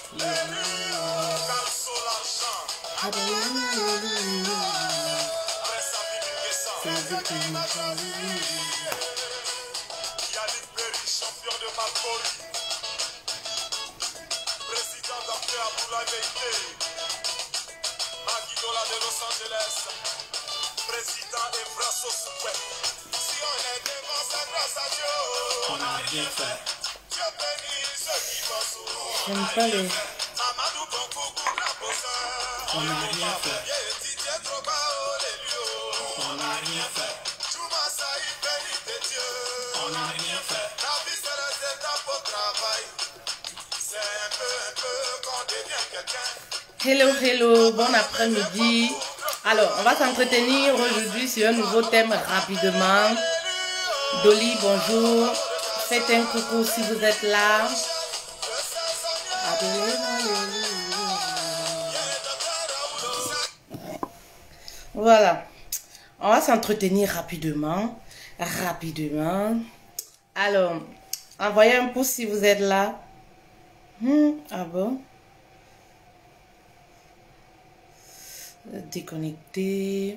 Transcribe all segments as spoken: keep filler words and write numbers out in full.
Champion de Malpoli, président d'Afrique pour la vérité, Magidola de Los Angeles, président Evrasso Soukoué. Si on est devant, c'est grâce à Dieu. On n'a rien fait. Dieu bénit ceux qui bossent. J'aime pas les... Amadou Bonkougou, la bosseur. On n'a rien fait. Didier Drogba, oh les lieux. On n'a rien fait. Chouma Saïd, béni de Dieu. On n'a rien fait. La vie, c'est les étapes au travail. C'est un peu, un peu qu'on devient quelqu'un. Hello, hello, bon après-midi. Alors, on va s'entretenir aujourd'hui sur un nouveau thème rapidement. Dolly, bonjour. Faites un coucou si vous êtes là. Voilà. On va s'entretenir rapidement. Rapidement. Alors, envoyez un pouce si vous êtes là. Hmm, ah bon? Déconnecté.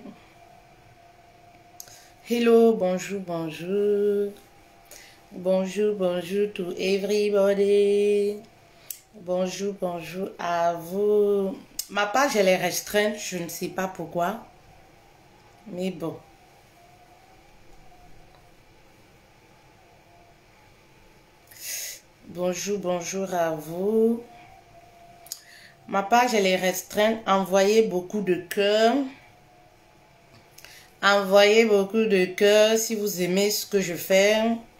Hello, bonjour, bonjour. Bonjour, bonjour to everybody. Bonjour, bonjour à vous. Ma page, elle est restreinte, je ne sais pas pourquoi. Mais bon. Bonjour, bonjour à vous. Ma page, elle est restreinte. Envoyez beaucoup de cœurs. Envoyez beaucoup de cœurs si vous aimez ce que je fais.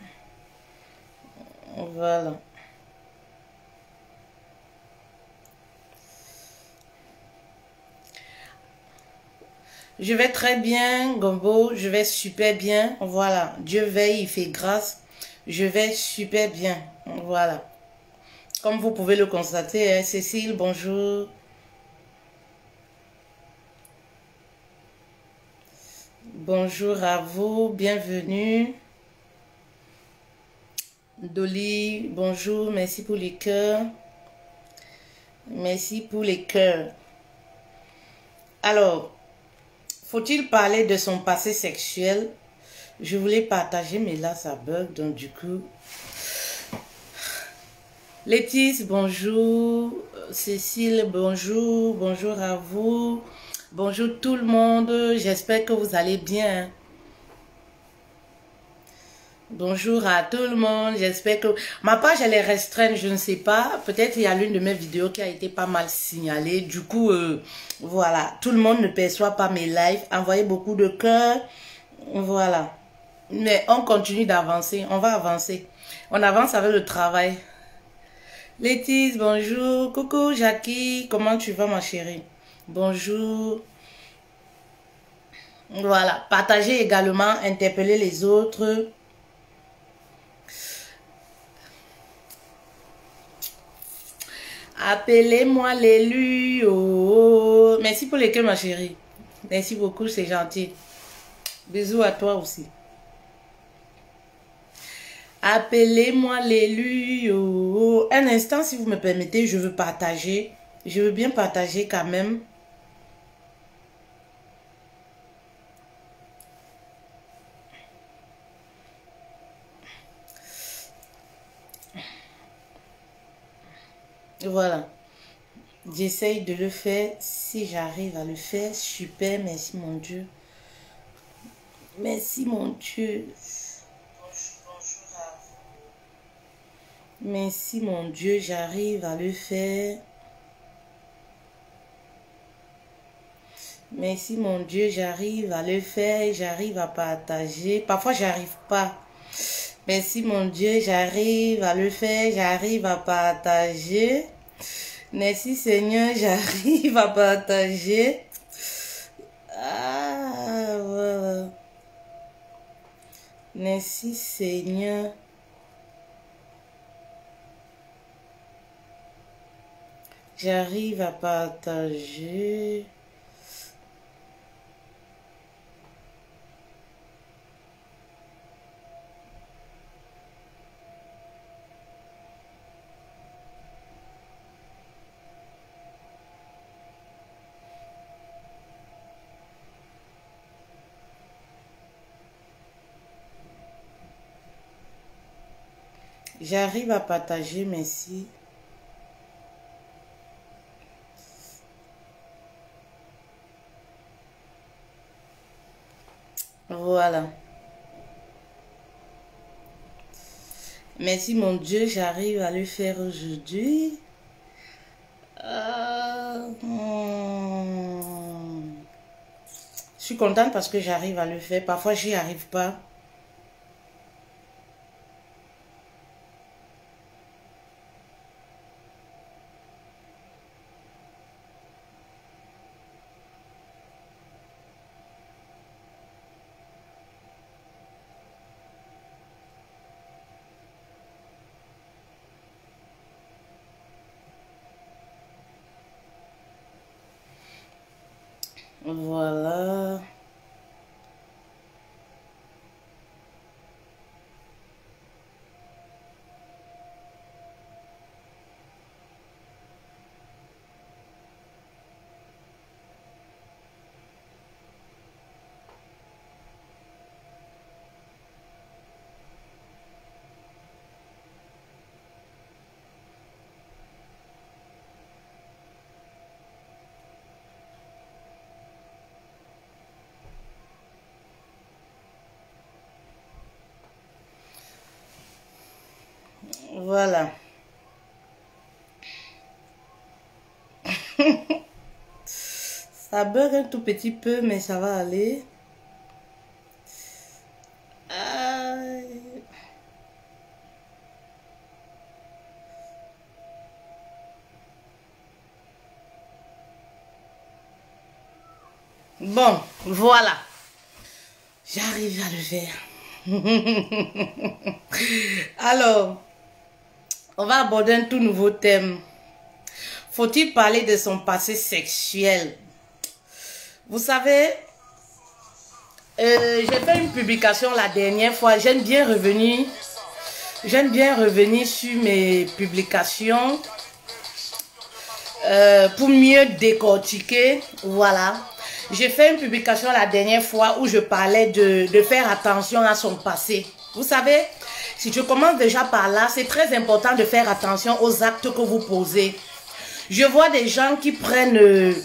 Voilà. Je vais très bien, Gombo. Je vais super bien. Voilà. Dieu veille, il fait grâce. Je vais super bien. Voilà. Comme vous pouvez le constater, hein, Cécile, bonjour. Bonjour à vous, bienvenue. Dolly, bonjour, merci pour les cœurs. Merci pour les cœurs. Alors, faut-il parler de son passé sexuel? Je voulais partager, mais là, ça bug, donc du coup... Laetice, bonjour. Cécile, bonjour. Bonjour à vous. Bonjour tout le monde. J'espère que vous allez bien. Bonjour à tout le monde. J'espère que... Ma page, elle est restreinte, je ne sais pas. Peut-être il y a l'une de mes vidéos qui a été pas mal signalée. Du coup, euh, voilà. Tout le monde ne perçoit pas mes lives. Envoyez beaucoup de cœurs. Voilà. Mais on continue d'avancer. On va avancer. On avance avec le travail. Laetice, bonjour. Coucou Jackie, comment tu vas ma chérie? Bonjour. Voilà, partagez également, interpellez les autres. Appelez-moi l'élu. Oh. Merci pour les cœurs ma chérie. Merci beaucoup, c'est gentil. Bisous à toi aussi. Appelez-moi l'élu. Oh. Un instant, si vous me permettez, je veux partager. Je veux bien partager quand même. Voilà. J'essaye de le faire. Si j'arrive à le faire, super. Merci mon Dieu. Merci mon Dieu. Merci mon Dieu, j'arrive à le faire. Merci mon Dieu, j'arrive à le faire. J'arrive à partager. Parfois, j'arrive pas. Merci mon Dieu, j'arrive à le faire. J'arrive à partager. Merci Seigneur, j'arrive à partager. Ah, voilà. Merci Seigneur. J'arrive à partager. J'arrive à partager, merci. Voilà. Merci mon Dieu, j'arrive à le faire aujourd'hui. Euh, hmm. Je suis contente parce que j'arrive à le faire. Parfois, j'y arrive pas. Voilà. Voilà. Ça bug un tout petit peu, mais ça va aller. Aïe. Bon, voilà. J'arrive à le faire. Alors, on va aborder un tout nouveau thème. Faut-il parler de son passé sexuel? Vous savez, euh, j'ai fait une publication la dernière fois. J'aime bien revenir. J'aime bien revenir sur mes publications euh, pour mieux décortiquer. Voilà. J'ai fait une publication la dernière fois où je parlais de, de faire attention à son passé. Vous savez, si je commence déjà par là, c'est très important de faire attention aux actes que vous posez. Je vois des gens qui prennent, euh,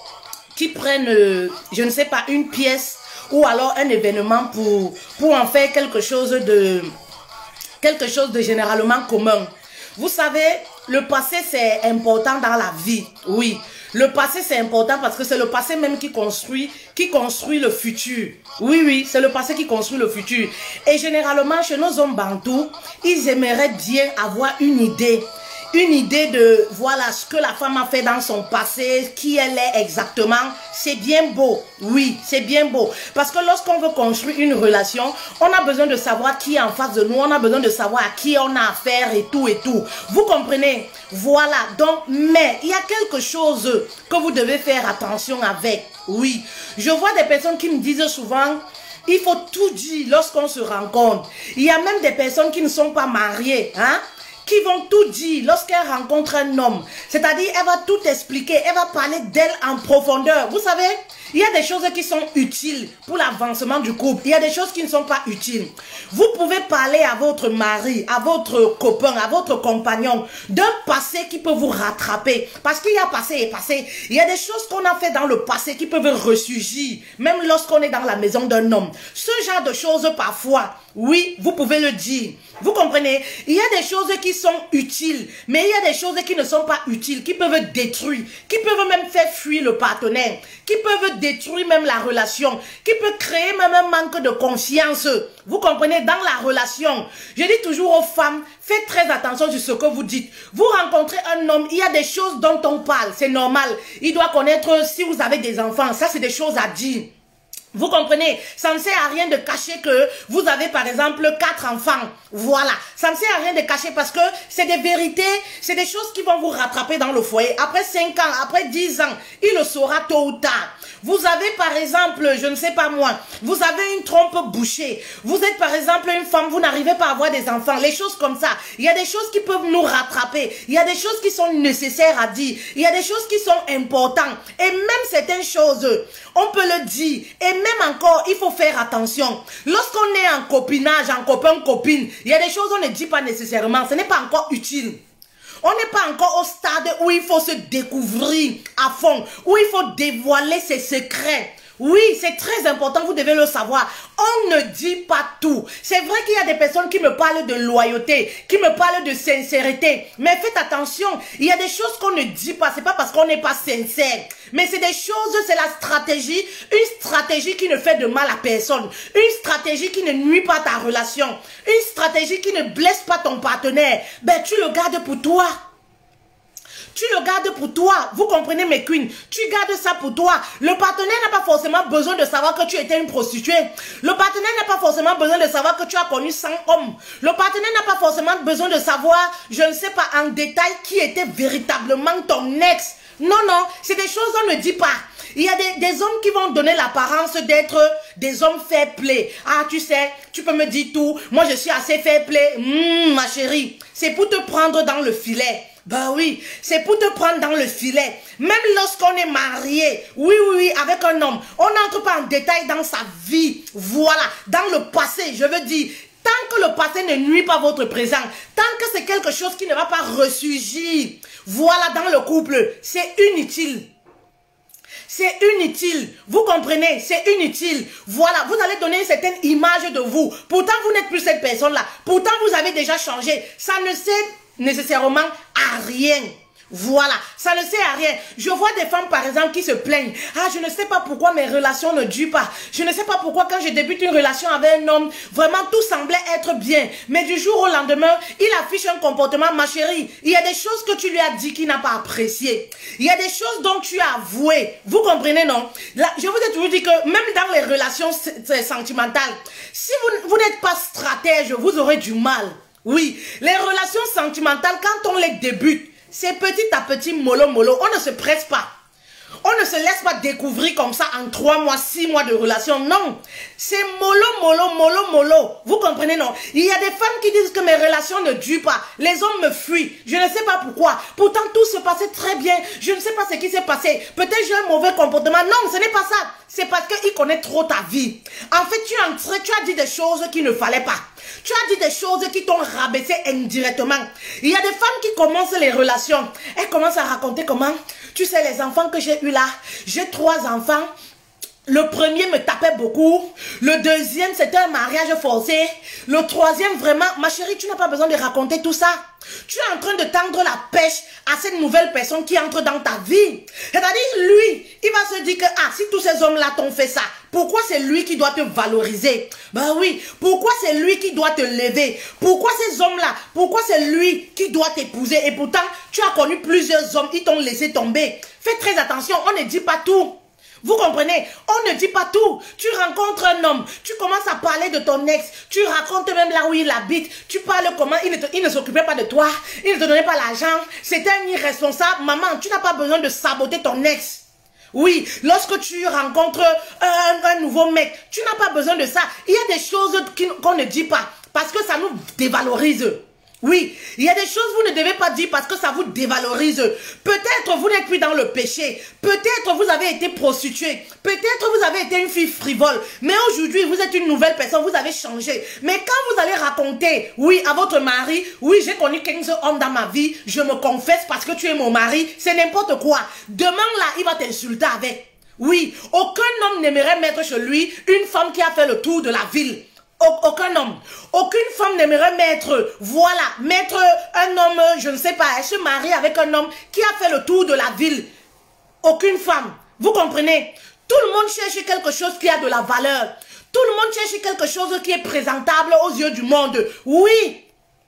qui prennent, euh, je ne sais pas, une pièce ou alors un événement pour, pour en faire quelque chose de, quelque chose de généralement commun. Vous savez, le passé c'est important dans la vie, oui. Le passé c'est important parce que c'est le passé même qui construit, qui construit le futur. Oui, oui, c'est le passé qui construit le futur. Et généralement chez nos hommes bantous, ils aimeraient bien avoir une idée. Une idée de, voilà, ce que la femme a fait dans son passé, qui elle est exactement. C'est bien beau, oui, c'est bien beau. Parce que lorsqu'on veut construire une relation, on a besoin de savoir qui est en face de nous, on a besoin de savoir à qui on a affaire et tout et tout. Vous comprenez? Voilà, donc, mais il y a quelque chose que vous devez faire attention avec, oui. Je vois des personnes qui me disent souvent, il faut tout dire lorsqu'on se rencontre. Il y a même des personnes qui ne sont pas mariées, hein, qui vont tout dire lorsqu'elle rencontre un homme. C'est-à-dire, elle va tout expliquer, elle va parler d'elle en profondeur. Vous savez, il y a des choses qui sont utiles pour l'avancement du couple. Il y a des choses qui ne sont pas utiles. Vous pouvez parler à votre mari, à votre copain, à votre compagnon d'un passé qui peut vous rattraper. Parce qu'il y a passé et passé. Il y a des choses qu'on a fait dans le passé qui peuvent ressurgir, même lorsqu'on est dans la maison d'un homme. Ce genre de choses, parfois, oui, vous pouvez le dire. Vous comprenez? Il y a des choses qui sont utiles, mais il y a des choses qui ne sont pas utiles, qui peuvent détruire, qui peuvent même faire fuir le partenaire, qui peuvent détruire même la relation, qui peut créer même un manque de confiance. Vous comprenez? Dans la relation, je dis toujours aux femmes, faites très attention sur ce que vous dites. Vous rencontrez un homme, il y a des choses dont on parle, c'est normal. Il doit connaître si vous avez des enfants, ça c'est des choses à dire. Vous comprenez? Ça ne sert à rien de cacher que vous avez par exemple quatre enfants. Voilà. Ça ne sert à rien de cacher parce que c'est des vérités, c'est des choses qui vont vous rattraper dans le foyer. Après cinq ans, après dix ans, il le saura tôt ou tard. Vous avez par exemple, je ne sais pas moi, vous avez une trompe bouchée. Vous êtes par exemple une femme, vous n'arrivez pas à avoir des enfants. Les choses comme ça. Il y a des choses qui peuvent nous rattraper. Il y a des choses qui sont nécessaires à dire. Il y a des choses qui sont importantes. Et même certaines choses, on peut le dire. Et même même encore, il faut faire attention. Lorsqu'on est en copinage, en copain-copine, il y a des choses qu'on ne dit pas nécessairement. Ce n'est pas encore utile. On n'est pas encore au stade où il faut se découvrir à fond, où il faut dévoiler ses secrets. Oui, c'est très important, vous devez le savoir. On ne dit pas tout. C'est vrai qu'il y a des personnes qui me parlent de loyauté, qui me parlent de sincérité. Mais faites attention, il y a des choses qu'on ne dit pas. C'est pas parce qu'on n'est pas sincère. Mais c'est des choses, c'est la stratégie. Une stratégie qui ne fait de mal à personne. Une stratégie qui ne nuit pas à ta relation. Une stratégie qui ne blesse pas ton partenaire. Ben, tu le gardes pour toi. Tu le gardes pour toi. Vous comprenez mes queens? Tu gardes ça pour toi. Le partenaire n'a pas forcément besoin de savoir que tu étais une prostituée. Le partenaire n'a pas forcément besoin de savoir que tu as connu cent hommes. Le partenaire n'a pas forcément besoin de savoir, je ne sais pas en détail, qui était véritablement ton ex. Non, non, c'est des choses qu'on ne dit pas. Il y a des, des hommes qui vont donner l'apparence d'être des hommes fair play. Ah, tu sais, tu peux me dire tout. Moi, je suis assez fair play. Mmh, ma chérie, c'est pour te prendre dans le filet. Bah oui, c'est pour te prendre dans le filet. Même lorsqu'on est marié, oui, oui, oui, avec un homme, on n'entre pas en détail dans sa vie. Voilà, dans le passé, je veux dire, tant que le passé ne nuit pas votre présent, tant que c'est quelque chose qui ne va pas ressurgir, voilà, dans le couple, c'est inutile. C'est inutile. Vous comprenez? C'est inutile. Voilà, vous allez donner une certaine image de vous. Pourtant, vous n'êtes plus cette personne-là. Pourtant, vous avez déjà changé. Ça ne sert nécessairement à rien. Voilà, ça ne sert à rien. Je vois des femmes par exemple qui se plaignent. Ah, je ne sais pas pourquoi mes relations ne durent pas. Je ne sais pas pourquoi quand je débute une relation avec un homme, vraiment tout semblait être bien. Mais du jour au lendemain, il affiche un comportement, ma chérie. Il y a des choses que tu lui as dit qu'il n'a pas apprécié. Il y a des choses dont tu as avoué. Vous comprenez, non? Là, je vous ai toujours dit que même dans les relations sentimentales, si vous, vous n'êtes pas stratège, vous aurez du mal. Oui, les relations sentimentales, quand on les débute, c'est petit à petit, mollo, mollo. On ne se presse pas. On ne se laisse pas découvrir comme ça en trois mois, six mois de relation. Non. C'est mollo, mollo, mollo, mollo. Vous comprenez, non? Il y a des femmes qui disent que mes relations ne durent pas. Les hommes me fuient. Je ne sais pas pourquoi. Pourtant, tout se passait très bien. Je ne sais pas ce qui s'est passé. Peut-être j'ai un mauvais comportement. Non, ce n'est pas ça. C'est parce qu'il connaît trop ta vie. En fait, tu es entré, tu as dit des choses qu'il ne fallait pas. Tu as dit des choses qui t'ont rabaissé indirectement. Il y a des femmes qui commencent les relations. Elles commencent à raconter comment, tu sais, les enfants que j'ai eu là, j'ai trois enfants. Le premier me tapait beaucoup. Le deuxième, c'était un mariage forcé. Le troisième, vraiment, ma chérie, tu n'as pas besoin de raconter tout ça. Tu es en train de tendre la pêche à cette nouvelle personne qui entre dans ta vie. C'est-à-dire, lui, il va se dire que, ah, si tous ces hommes-là t'ont fait ça, pourquoi c'est lui qui doit te valoriser? Ben oui, pourquoi c'est lui qui doit te lever? Pourquoi ces hommes-là? Pourquoi c'est lui qui doit t'épouser? Et pourtant, tu as connu plusieurs hommes, ils t'ont laissé tomber. Fais très attention, on ne dit pas tout. Vous comprenez? On ne dit pas tout. Tu rencontres un homme, tu commences à parler de ton ex, tu racontes même là où il habite, tu parles comment il ne, te, il ne s'occupait pas de toi, il ne te donnait pas l'argent, c'était un irresponsable. Maman, tu n'as pas besoin de saboter ton ex. Oui, lorsque tu rencontres un, un nouveau mec, tu n'as pas besoin de ça. Il y a des choses qu'on ne dit pas parce que ça nous dévalorise. Oui, il y a des choses que vous ne devez pas dire parce que ça vous dévalorise. Peut-être vous n'êtes plus dans le péché. Peut-être vous avez été prostituée. Peut-être vous avez été une fille frivole. Mais aujourd'hui, vous êtes une nouvelle personne. Vous avez changé. Mais quand vous allez raconter, oui, à votre mari, oui, j'ai connu quinze hommes dans ma vie. Je me confesse parce que tu es mon mari. C'est n'importe quoi. Demain là, il va t'insulter avec. Oui, aucun homme n'aimerait mettre chez lui une femme qui a fait le tour de la ville. Aucun homme, aucune femme n'aimerait mettre, voilà, mettre un homme, je ne sais pas, elle se marie avec un homme qui a fait le tour de la ville. Aucune femme, vous comprenez? Tout le monde cherche quelque chose qui a de la valeur. Tout le monde cherche quelque chose qui est présentable aux yeux du monde. Oui,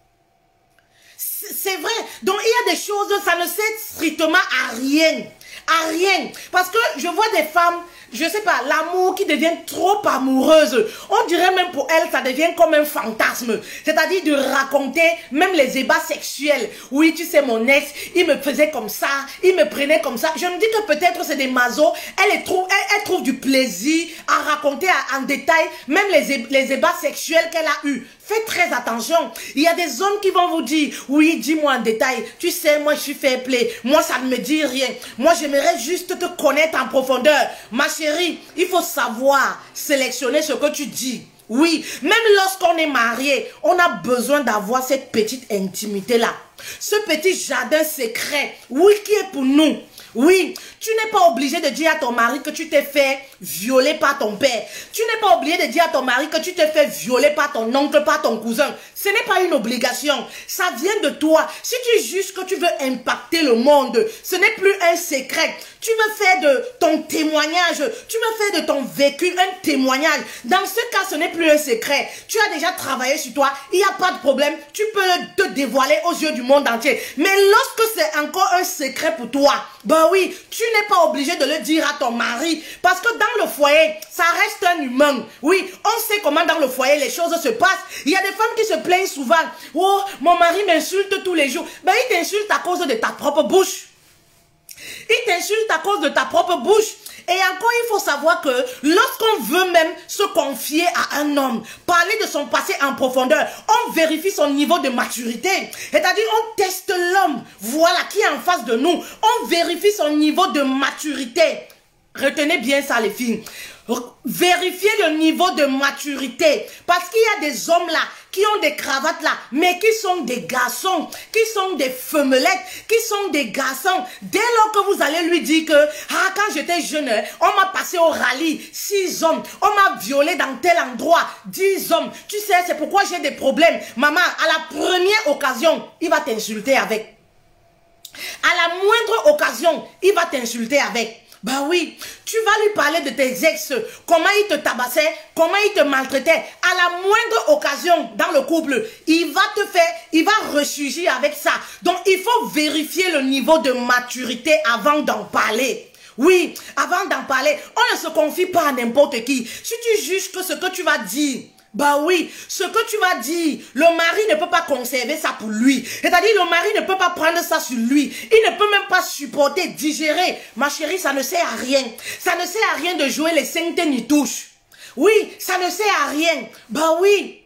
c'est vrai. Donc il y a des choses, ça ne sert strictement à rien. À rien. Parce que je vois des femmes, je sais pas, l'amour qui devient trop amoureuse. On dirait même pour elle, ça devient comme un fantasme. C'est-à-dire de raconter même les ébats sexuels. Oui, tu sais, mon ex, il me faisait comme ça, il me prenait comme ça. Je me dis que peut-être c'est des masos. Elle, trouve, elle, elle trouve du plaisir à raconter en détail même les, les ébats sexuels qu'elle a eus. Faites très attention. Il y a des hommes qui vont vous dire, oui, dis-moi en détail. Tu sais, moi, je suis fair play. Moi, ça ne me dit rien. Moi, j'aimerais juste te connaître en profondeur. Ma chérie, il faut savoir sélectionner ce que tu dis. Oui, même lorsqu'on est marié, on a besoin d'avoir cette petite intimité-là. Ce petit jardin secret, oui, qui est pour nous. Oui, tu n'es pas obligé de dire à ton mari que tu t'es fait violer par ton père. Tu n'es pas obligé de dire à ton mari que tu t'es fait violer par ton oncle, par ton cousin. Ce n'est pas une obligation. Ça vient de toi. Si tu juges que tu veux impacter le monde, ce n'est plus un secret. Tu veux faire de ton témoignage, tu veux faire de ton vécu un témoignage. Dans ce cas, ce n'est plus un secret. Tu as déjà travaillé sur toi, il n'y a pas de problème. Tu peux te dévoiler aux yeux du monde entier. Mais lorsque c'est encore un secret pour toi, ben oui, tu n'es pas obligé de le dire à ton mari. Parce que dans le foyer, ça reste un humain. Oui, on sait comment dans le foyer les choses se passent. Il y a des femmes qui se plaignent souvent. Oh, mon mari m'insulte tous les jours. Ben il t'insulte à cause de ta propre bouche. Il t'insulte à cause de ta propre bouche. Et encore, il faut savoir que lorsqu'on veut même se confier à un homme, parler de son passé en profondeur, on vérifie son niveau de maturité. C'est-à-dire, on teste l'homme, voilà, qui est en face de nous. On vérifie son niveau de maturité. Retenez bien ça, les filles. Vérifiez le niveau de maturité. Parce qu'il y a des hommes là qui ont des cravates là, mais qui sont des garçons, qui sont des femmelettes, qui sont des garçons. Dès lors que vous allez lui dire que, ah, quand j'étais jeune, on m'a passé au rallye, six hommes, on m'a violé dans tel endroit, dix hommes. Tu sais, c'est pourquoi j'ai des problèmes. Maman, à la première occasion, il va t'insulter avec. À la moindre occasion, il va t'insulter avec. Bah oui, tu vas lui parler de tes ex, comment ils te tabassaient, comment ils te maltraitaient. À la moindre occasion dans le couple, il va te faire, il va ressurgir avec ça. Donc il faut vérifier le niveau de maturité avant d'en parler. Oui, avant d'en parler, on ne se confie pas à n'importe qui. Si tu juges que ce que tu vas dire, bah oui, ce que tu vas dire, le mari ne peut pas conserver ça pour lui. C'est-à-dire, le mari ne peut pas prendre ça sur lui. Il ne peut même pas supporter, digérer. Ma chérie, ça ne sert à rien. Ça ne sert à rien de jouer les cinq ni touches. Oui, ça ne sert à rien. Bah oui.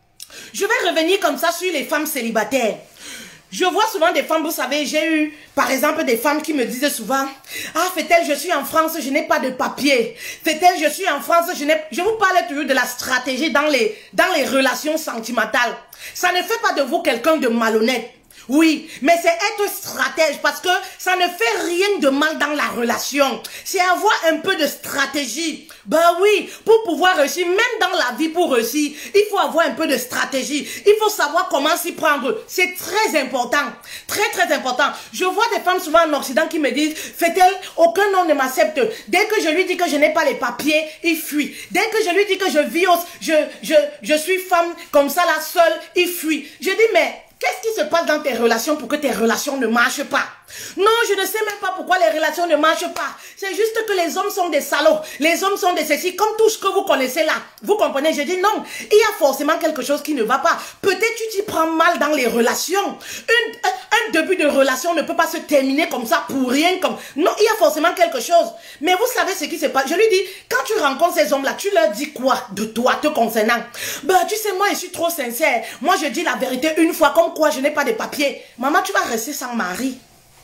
Je vais revenir comme ça sur les femmes célibataires. Je vois souvent des femmes, vous savez, j'ai eu, par exemple, des femmes qui me disaient souvent, ah, fait-elle, je suis en France, je n'ai pas de papier. Fait-elle, je suis en France, je n'ai... Je vous parle toujours de la stratégie dans les, dans les relations sentimentales. Ça ne fait pas de vous quelqu'un de malhonnête. Oui, mais c'est être stratège parce que ça ne fait rien de mal dans la relation. C'est avoir un peu de stratégie. Ben oui, pour pouvoir réussir, même dans la vie pour réussir, il faut avoir un peu de stratégie. Il faut savoir comment s'y prendre. C'est très important. Très, très important. Je vois des femmes souvent en Occident qui me disent, fait-elle, aucun homme ne m'accepte. Dès que je lui dis que je n'ai pas les papiers, il fuit. Dès que je lui dis que je vis, je, je, je suis femme comme ça, la seule, il fuit. Je dis, mais qu'est-ce qui se passe dans tes relations pour que tes relations ne marchent pas? Non, je ne sais même pas pourquoi les relations ne marchent pas. C'est juste que les hommes sont des salauds. Les hommes sont des ceci, comme tout ce que vous connaissez là. Vous comprenez? Je dis non. Il y a forcément quelque chose qui ne va pas. Peut-être tu t'y prends mal dans les relations. Une, un, un début de relation ne peut pas se terminer comme ça pour rien. Comme... Non, il y a forcément quelque chose. Mais vous savez ce qui se passe. Je lui dis, quand tu rencontres ces hommes-là, tu leur dis quoi de toi, te concernant? Ben, tu sais, moi, je suis trop sincère. Moi, je dis la vérité une fois, comme quoi je n'ai pas de papier. Maman, tu vas rester sans mari.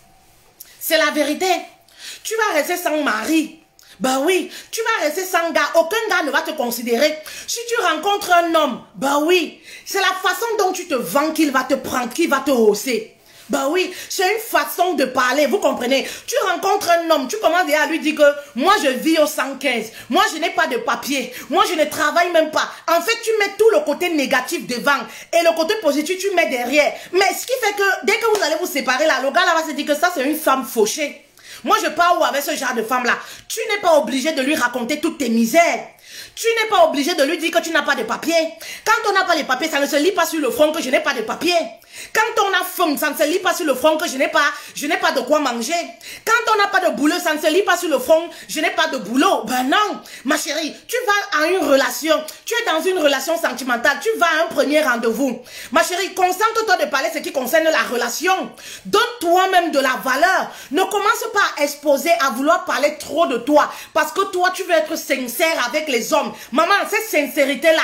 C'est la vérité. Tu vas rester sans mari. Bah oui, tu vas rester sans gars. Aucun gars ne va te considérer. Si tu rencontres un homme, bah oui, c'est la façon dont tu te vends qu'il va te prendre, qu'il va te hausser. Bah oui, c'est une façon de parler, vous comprenez. Tu rencontres un homme, tu commences déjà à lui dire que moi je vis au cent quinze, moi je n'ai pas de papier, moi je ne travaille même pas. En fait, tu mets tout le côté négatif devant et le côté positif, tu mets derrière. Mais ce qui fait que dès que vous allez vous séparer là, le gars là va se dire que ça c'est une femme fauchée. Moi je pars où avec ce genre de femme là, tu n'es pas obligé de lui raconter toutes tes misères. Tu n'es pas obligé de lui dire que tu n'as pas de papier. Quand on n'a pas de papier, ça ne se lit pas sur le front que je n'ai pas de papier. Quand on a faim, ça ne se lit pas sur le front que je n'ai pas, je n'ai pas de quoi manger. Quand on n'a pas de boulot, ça ne se lit pas sur le front, je n'ai pas de boulot. Ben non, ma chérie, tu vas à une relation, tu es dans une relation sentimentale, tu vas à un premier rendez-vous. Ma chérie, concentre-toi de parler ce qui concerne la relation. Donne toi-même de la valeur. Ne commence pas à exposer, à vouloir parler trop de toi. Parce que toi, tu veux être sincère avec les hommes. Maman, cette sincérité-là,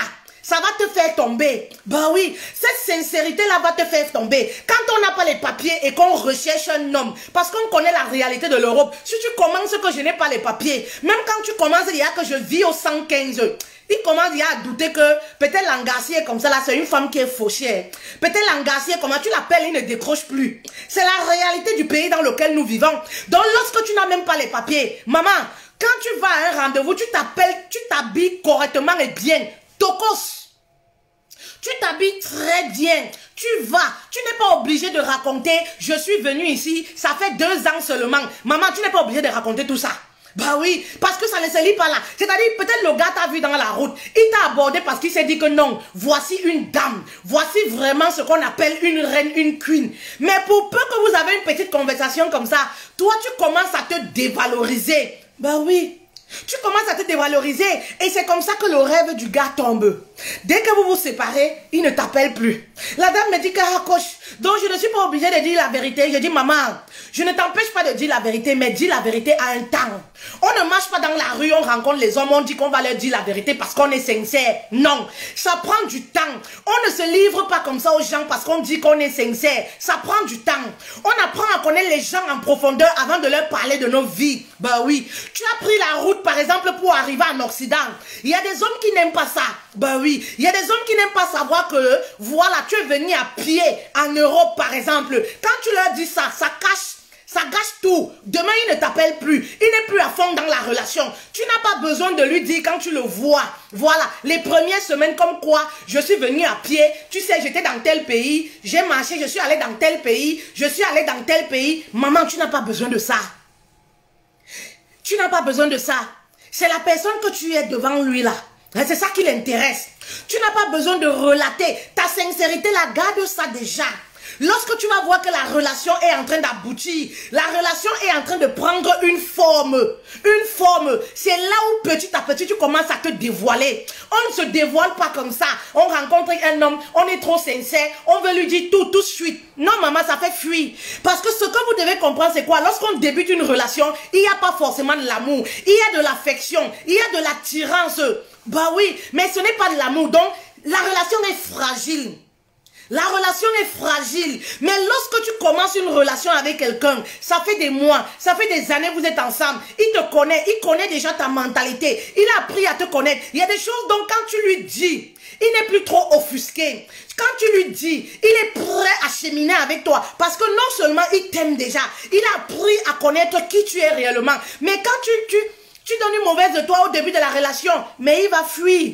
ça va te faire tomber. Bah oui, cette sincérité-là va te faire tomber. Quand on n'a pas les papiers et qu'on recherche un homme, parce qu'on connaît la réalité de l'Europe, si tu commences que je n'ai pas les papiers, même quand tu commences, il y a que je vis au cent quinze, il commence il y a à douter que peut-être l'engacier comme ça, là, c'est une femme qui est fauchée. Peut-être l'engacier, comment tu l'appelles, il ne décroche plus. C'est la réalité du pays dans lequel nous vivons. Donc, lorsque tu n'as même pas les papiers, maman, quand tu vas à un rendez-vous, tu t'appelles, tu t'habilles correctement et bien. Tokos. Tu t'habilles très bien. Tu vas. Tu n'es pas obligé de raconter, je suis venu ici, ça fait deux ans seulement. Maman, tu n'es pas obligé de raconter tout ça. Bah oui, parce que ça ne se lit pas là. C'est-à-dire, peut-être le gars t'a vu dans la route. Il t'a abordé parce qu'il s'est dit que non, voici une dame. Voici vraiment ce qu'on appelle une reine, une queen. Mais pour peu que vous avez une petite conversation comme ça, toi, tu commences à te dévaloriser. Bah oui. Tu commences à te dévaloriser et c'est comme ça que le rêve du gars tombe. Dès que vous vous séparez, il ne t'appelle plus. La dame me dit que ah, coach, donc je ne suis pas obligée de dire la vérité. Je dis maman, je ne t'empêche pas de dire la vérité, mais dis la vérité à un temps. On ne marche pas dans la rue, on rencontre les hommes, on dit qu'on va leur dire la vérité parce qu'on est sincère. Non, ça prend du temps. On ne se livre pas comme ça aux gens parce qu'on dit qu'on est sincère. Ça prend du temps. On apprend à connaître les gens en profondeur avant de leur parler de nos vies. Bah oui, tu as pris la route par exemple pour arriver en Occident. Il y a des hommes qui n'aiment pas ça. Bah oui, il y a des hommes qui n'aiment pas savoir que voilà, tu es venu à pied en Europe par exemple. Quand tu leur dis ça, ça cache, ça gâche tout. Demain, il ne t'appelle plus. Il n'est plus à fond dans la relation. Tu n'as pas besoin de lui dire quand tu le vois. Voilà, les premières semaines comme quoi, je suis venu à pied. Tu sais, j'étais dans tel pays, j'ai marché, je suis allé dans tel pays, je suis allé dans tel pays. Maman, tu n'as pas besoin de ça. Tu n'as pas besoin de ça. C'est la personne que tu es devant lui là. C'est ça qui l'intéresse. Tu n'as pas besoin de relater. Ta sincérité, la garde ça déjà. Lorsque tu vas voir que la relation est en train d'aboutir, la relation est en train de prendre une forme, une forme, c'est là où petit à petit tu commences à te dévoiler. On ne se dévoile pas comme ça. On rencontre un homme, on est trop sincère, on veut lui dire tout, tout de suite. Non maman, ça fait fuir. Parce que ce que vous devez comprendre c'est quoi? Lorsqu'on débute une relation, il n'y a pas forcément de l'amour, il y a de l'affection, il y a de l'attirance. Bah oui, mais ce n'est pas de l'amour, donc la relation est fragile. La relation est fragile, mais lorsque tu commences une relation avec quelqu'un, ça fait des mois, ça fait des années que vous êtes ensemble, il te connaît, il connaît déjà ta mentalité, il a appris à te connaître. Il y a des choses dont quand tu lui dis, il n'est plus trop offusqué. Quand tu lui dis, il est prêt à cheminer avec toi, parce que non seulement il t'aime déjà, il a appris à connaître qui tu es réellement, mais quand tu, tu, tu donnes une mauvaise de toi au début de la relation, mais il va fuir.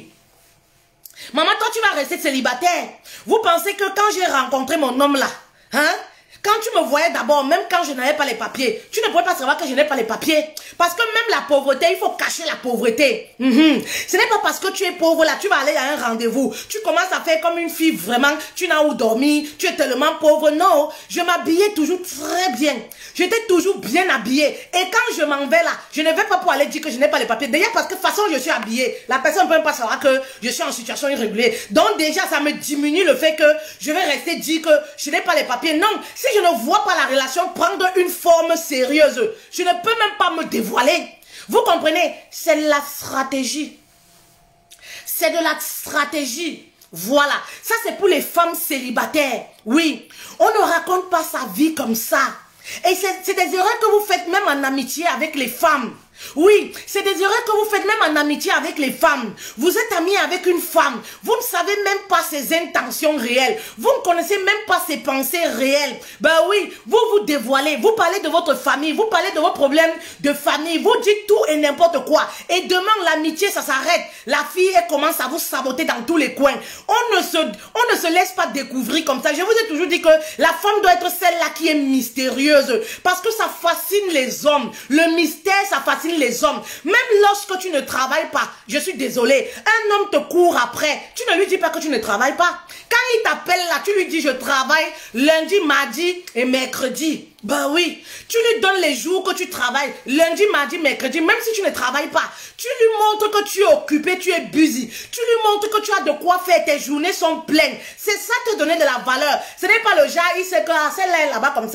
Maman, toi, tu vas rester célibataire. Vous pensez que quand j'ai rencontré mon homme là, hein, quand tu me voyais d'abord, même quand je n'avais pas les papiers, tu ne pouvais pas savoir que je n'ai pas les papiers. Parce que même la pauvreté, il faut cacher la pauvreté. Mm-hmm. Ce n'est pas parce que tu es pauvre là, tu vas aller à un rendez-vous. Tu commences à faire comme une fille vraiment, tu n'as où dormir, tu es tellement pauvre. Non, je m'habillais toujours très bien. J'étais toujours bien habillée. Et quand je m'en vais là, je ne vais pas pour aller dire que je n'ai pas les papiers. Déjà parce que de toute façon, je suis habillée. La personne ne peut même pas savoir que je suis en situation irrégulière. Donc déjà, ça me diminue le fait que je vais rester dire que je n'ai pas les papiers. Non, si je ne vois pas la relation prendre une forme sérieuse, je ne peux même pas me dévoiler. Vous comprenez? C'est de la stratégie. C'est de la stratégie. Voilà. Ça, c'est pour les femmes célibataires. Oui. On ne raconte pas sa vie comme ça. Et c'est des erreurs que vous faites même en amitié avec les femmes. Oui, c'est des erreurs que vous faites même en amitié avec les femmes. Vous êtes amis avec une femme. Vous ne savez même pas ses intentions réelles. Vous ne connaissez même pas ses pensées réelles. Ben oui, vous vous dévoilez. Vous parlez de votre famille. Vous parlez de vos problèmes de famille. Vous dites tout et n'importe quoi. Et demain, l'amitié, ça s'arrête. La fille, elle commence à vous saboter dans tous les coins. On ne se, on ne se laisse pas découvrir comme ça. Je vous ai toujours dit que la femme doit être celle-là qui est mystérieuse. Parce que ça fascine les hommes. Le mystère, ça fascine les hommes. Même lorsque tu ne travailles pas, je suis désolée, un homme te court après, tu ne lui dis pas que tu ne travailles pas. Quand il t'appelle là, tu lui dis je travaille lundi, mardi et mercredi. Ben oui, tu lui donnes les jours que tu travailles, lundi, mardi, mercredi, même si tu ne travailles pas. Tu lui montres que tu es occupé, tu es busy. Tu lui montres que tu as de quoi faire, tes journées sont pleines. C'est ça te donner de la valeur. Ce n'est pas le genre, il sait que celle-là est là-bas comme ça.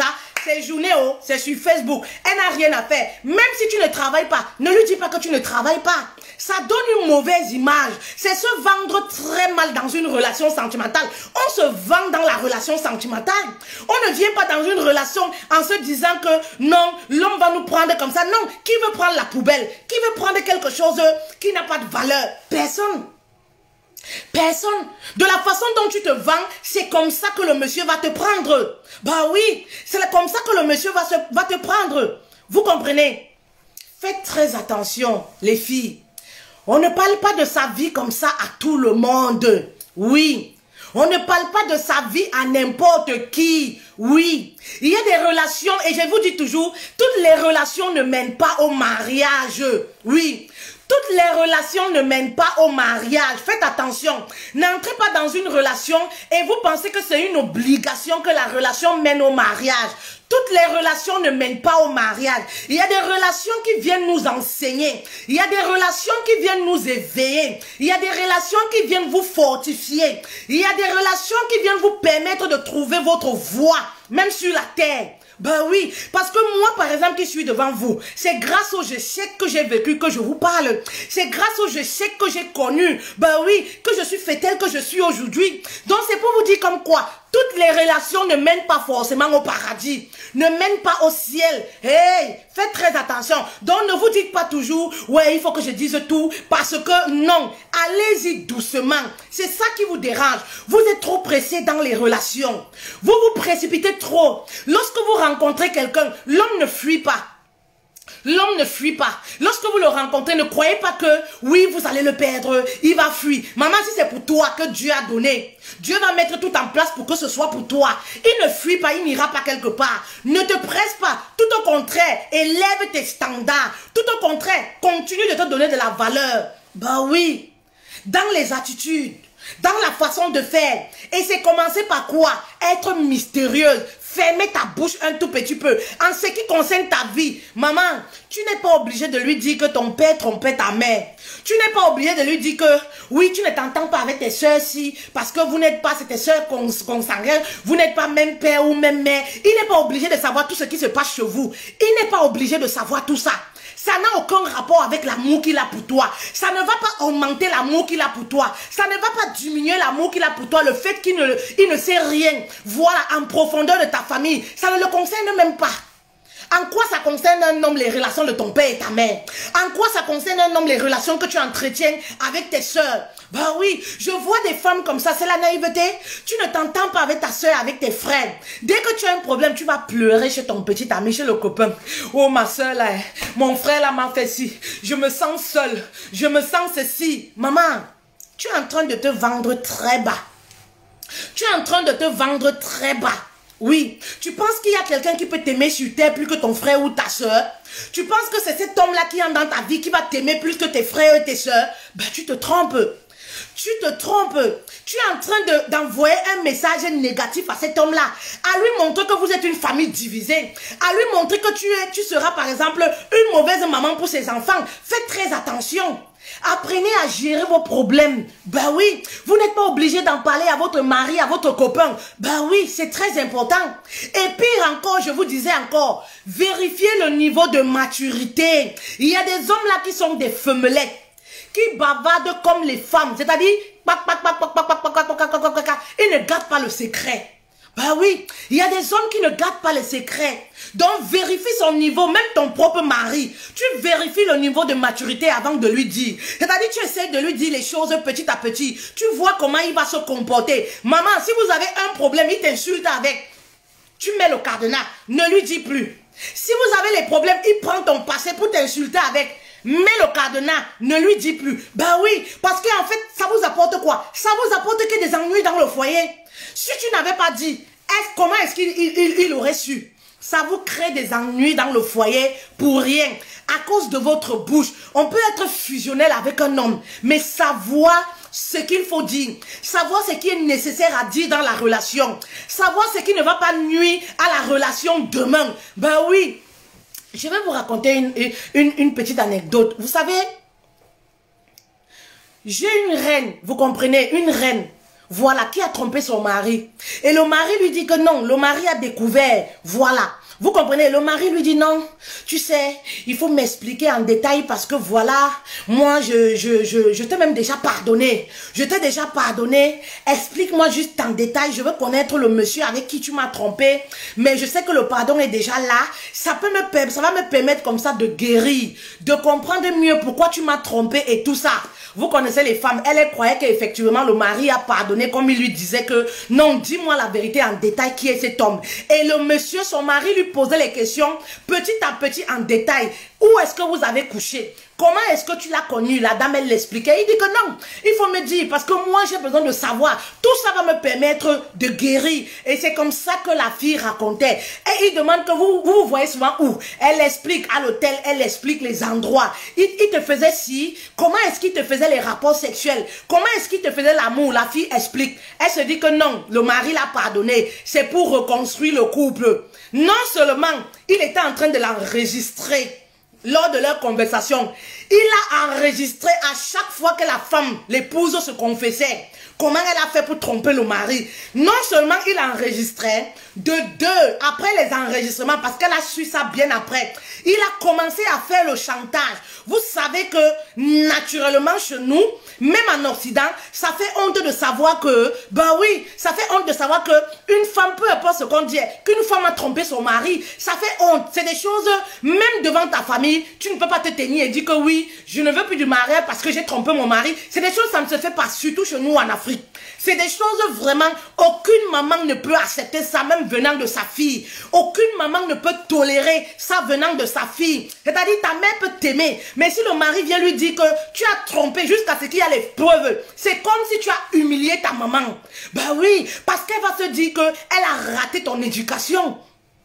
séjourner, oh, c'est sur Facebook. Elle n'a rien à faire. Même si tu ne travailles pas, ne lui dis pas que tu ne travailles pas. Ça donne une mauvaise image. C'est se vendre très mal dans une relation sentimentale. On se vend dans la relation sentimentale. On ne vient pas dans une relation en se disant que non, l'homme va nous prendre comme ça. Non, qui veut prendre la poubelle? Qui veut prendre quelque chose qui n'a pas de valeur? Personne. Personne. De la façon dont tu te vends, c'est comme ça que le monsieur va te prendre. Bah oui, c'est comme ça que le monsieur va, se, va te prendre. Vous comprenez? Faites très attention, les filles. On ne parle pas de sa vie comme ça à tout le monde. Oui. On ne parle pas de sa vie à n'importe qui. Oui. Il y a des relations, et je vous dis toujours, toutes les relations ne mènent pas au mariage. Oui. Toutes les relations ne mènent pas au mariage. Faites attention. N'entrez pas dans une relation et vous pensez que c'est une obligation que la relation mène au mariage. Toutes les relations ne mènent pas au mariage. Il y a des relations qui viennent nous enseigner. Il y a des relations qui viennent nous éveiller. Il y a des relations qui viennent vous fortifier. Il y a des relations qui viennent vous permettre de trouver votre voie, même sur la terre. Ben oui, parce que moi, par exemple, qui suis devant vous, c'est grâce aux échecs que j'ai vécu que je vous parle. C'est grâce aux échecs que j'ai connus, ben oui, que je suis fait tel que je suis aujourd'hui. Donc c'est pour vous dire comme quoi, toutes les relations ne mènent pas forcément au paradis, ne mènent pas au ciel. Hey, faites très attention. Donc ne vous dites pas toujours, ouais, il faut que je dise tout, parce que non, allez-y doucement. C'est ça qui vous dérange. Vous êtes trop pressé dans les relations. Vous vous précipitez trop. Lorsque vous rencontrez quelqu'un, l'homme ne fuit pas. L'homme ne fuit pas. Lorsque vous le rencontrez, ne croyez pas que, oui, vous allez le perdre, il va fuir. Maman, si c'est pour toi que Dieu a donné, Dieu va mettre tout en place pour que ce soit pour toi. Il ne fuit pas, il n'ira pas quelque part. Ne te presse pas. Tout au contraire, élève tes standards. Tout au contraire, continue de te donner de la valeur. Bah oui, dans les attitudes, dans la façon de faire. Et c'est commencer par quoi? Être mystérieuse. Fermez ta bouche un tout petit peu. En ce qui concerne ta vie, maman, tu n'es pas obligé de lui dire que ton père trompait ta mère. Tu n'es pas obligé de lui dire que, oui, tu ne t'entends pas avec tes soeurs si, parce que vous n'êtes pas, c'est tes soeurs consanguines, vous n'êtes pas même père ou même mère. Il n'est pas obligé de savoir tout ce qui se passe chez vous. Il n'est pas obligé de savoir tout ça. Ça n'a aucun rapport avec l'amour qu'il a pour toi. Ça ne va pas augmenter l'amour qu'il a pour toi. Ça ne va pas diminuer l'amour qu'il a pour toi. Le fait qu'il ne, il ne sait rien, voilà, en profondeur de ta famille, ça ne le concerne même pas. En quoi ça concerne un homme les relations de ton père et ta mère? En quoi ça concerne un homme les relations que tu entretiens avec tes soeurs? Bah oui, je vois des femmes comme ça, c'est la naïveté. Tu ne t'entends pas avec ta soeur, avec tes frères. Dès que tu as un problème, tu vas pleurer chez ton petit ami, chez le copain. Oh ma soeur là, mon frère là m'a fait ci. Je me sens seule, je me sens ceci. Maman, tu es en train de te vendre très bas. Tu es en train de te vendre très bas. Oui, tu penses qu'il y a quelqu'un qui peut t'aimer sur terre plus que ton frère ou ta soeur? Tu penses que c'est cet homme-là qui est dans ta vie qui va t'aimer plus que tes frères et tes soeurs? Ben, tu te trompes. Tu te trompes. Tu es en train d'envoyer un message négatif à cet homme-là. À lui montrer que vous êtes une famille divisée. À lui montrer que tu, es, tu seras par exemple une mauvaise maman pour ses enfants. Faites très attention. Apprenez à gérer vos problèmes. Ben oui, vous n'êtes pas obligé d'en parler à votre mari, à votre copain. Ben oui, c'est très important. Et pire encore, je vous disais encore, vérifiez le niveau de maturité. Il y a des hommes là qui sont des femmelettes, qui bavardent comme les femmes. C'est-à-dire, ils ne gardent pas le secret. Ben oui, il y a des hommes qui ne gardent pas les secrets. Donc, vérifie son niveau, même ton propre mari. Tu vérifies le niveau de maturité avant de lui dire. C'est-à-dire, tu essaies de lui dire les choses petit à petit. Tu vois comment il va se comporter. Maman, si vous avez un problème, il t'insulte avec. Tu mets le cadenas, ne lui dis plus. Si vous avez les problèmes, il prend ton passé pour t'insulter avec. Mets le cadenas, ne lui dis plus. Ben oui, parce qu'en fait, ça vous apporte quoi? Ça vous apporte que des ennuis dans le foyer. Si tu n'avais pas dit, est comment est-ce qu'il il, il, il aurait su? Ça vous crée des ennuis dans le foyer pour rien. À cause de votre bouche, on peut être fusionnel avec un homme, mais savoir ce qu'il faut dire, savoir ce qui est nécessaire à dire dans la relation, savoir ce qui ne va pas nuire à la relation demain. Ben oui, je vais vous raconter une, une, une petite anecdote. Vous savez, j'ai une reine, vous comprenez, une reine. Voilà, qui a trompé son mari. Et le mari lui dit que non, le mari a découvert, voilà, Vous comprenez? Le mari lui dit non. Tu sais, il faut m'expliquer en détail parce que voilà, moi, je, je, je, je t'ai même déjà pardonné. Je t'ai déjà pardonné. Explique-moi juste en détail. Je veux connaître le monsieur avec qui tu m'as trompé. Mais je sais que le pardon est déjà là. Ça peut me, ça va me permettre comme ça de guérir, de comprendre mieux pourquoi tu m'as trompé et tout ça. Vous connaissez les femmes, elle, elle croyait qu'effectivement le mari a pardonné comme il lui disait que non, dis-moi la vérité en détail qui est cet homme. Et le monsieur, son mari lui posait les questions petit à petit en détail. Où est-ce que vous avez couché? Comment est-ce que tu l'as connu? La dame, elle l'expliquait. Il dit que non, il faut me dire parce que moi, j'ai besoin de savoir. Tout ça va me permettre de guérir. Et c'est comme ça que la fille racontait. Et il demande que vous, vous, vous voyez souvent où? Elle explique à l'hôtel, elle explique les endroits. Il, il te faisait si, comment est-ce qu'il te faisait les rapports sexuels? Comment est-ce qu'il te faisait l'amour? La fille explique. Elle se dit que non, le mari l'a pardonné. C'est pour reconstruire le couple. Non seulement, il était en train de l'enregistrer. Lors de leur conversation, il a enregistré à chaque fois que la femme, l'épouse, se confessait. Comment elle a fait pour tromper le mari? Non seulement il a enregistré, de deux, après les enregistrements, parce qu'elle a su ça bien après, il a commencé à faire le chantage. Vous savez que naturellement chez nous, même en Occident, ça fait honte de savoir que, ben oui, ça fait honte de savoir que une femme, peu importe ce qu'on dit, qu'une femme a trompé son mari, ça fait honte. C'est des choses, même devant ta famille, tu ne peux pas te tenir et dire que oui, je ne veux plus du mariage parce que j'ai trompé mon mari. C'est des choses, ça ne se fait pas, surtout chez nous en Afrique. C'est des choses vraiment, aucune maman ne peut accepter ça, même venant de sa fille. Aucune maman ne peut tolérer ça venant de sa fille. C'est-à-dire, ta mère peut t'aimer, mais si le mari vient lui dire que tu as trompé jusqu'à ce qu'il y a les preuves, c'est comme si tu as humilié ta maman. Ben oui, parce qu'elle va se dire qu'elle a raté ton éducation.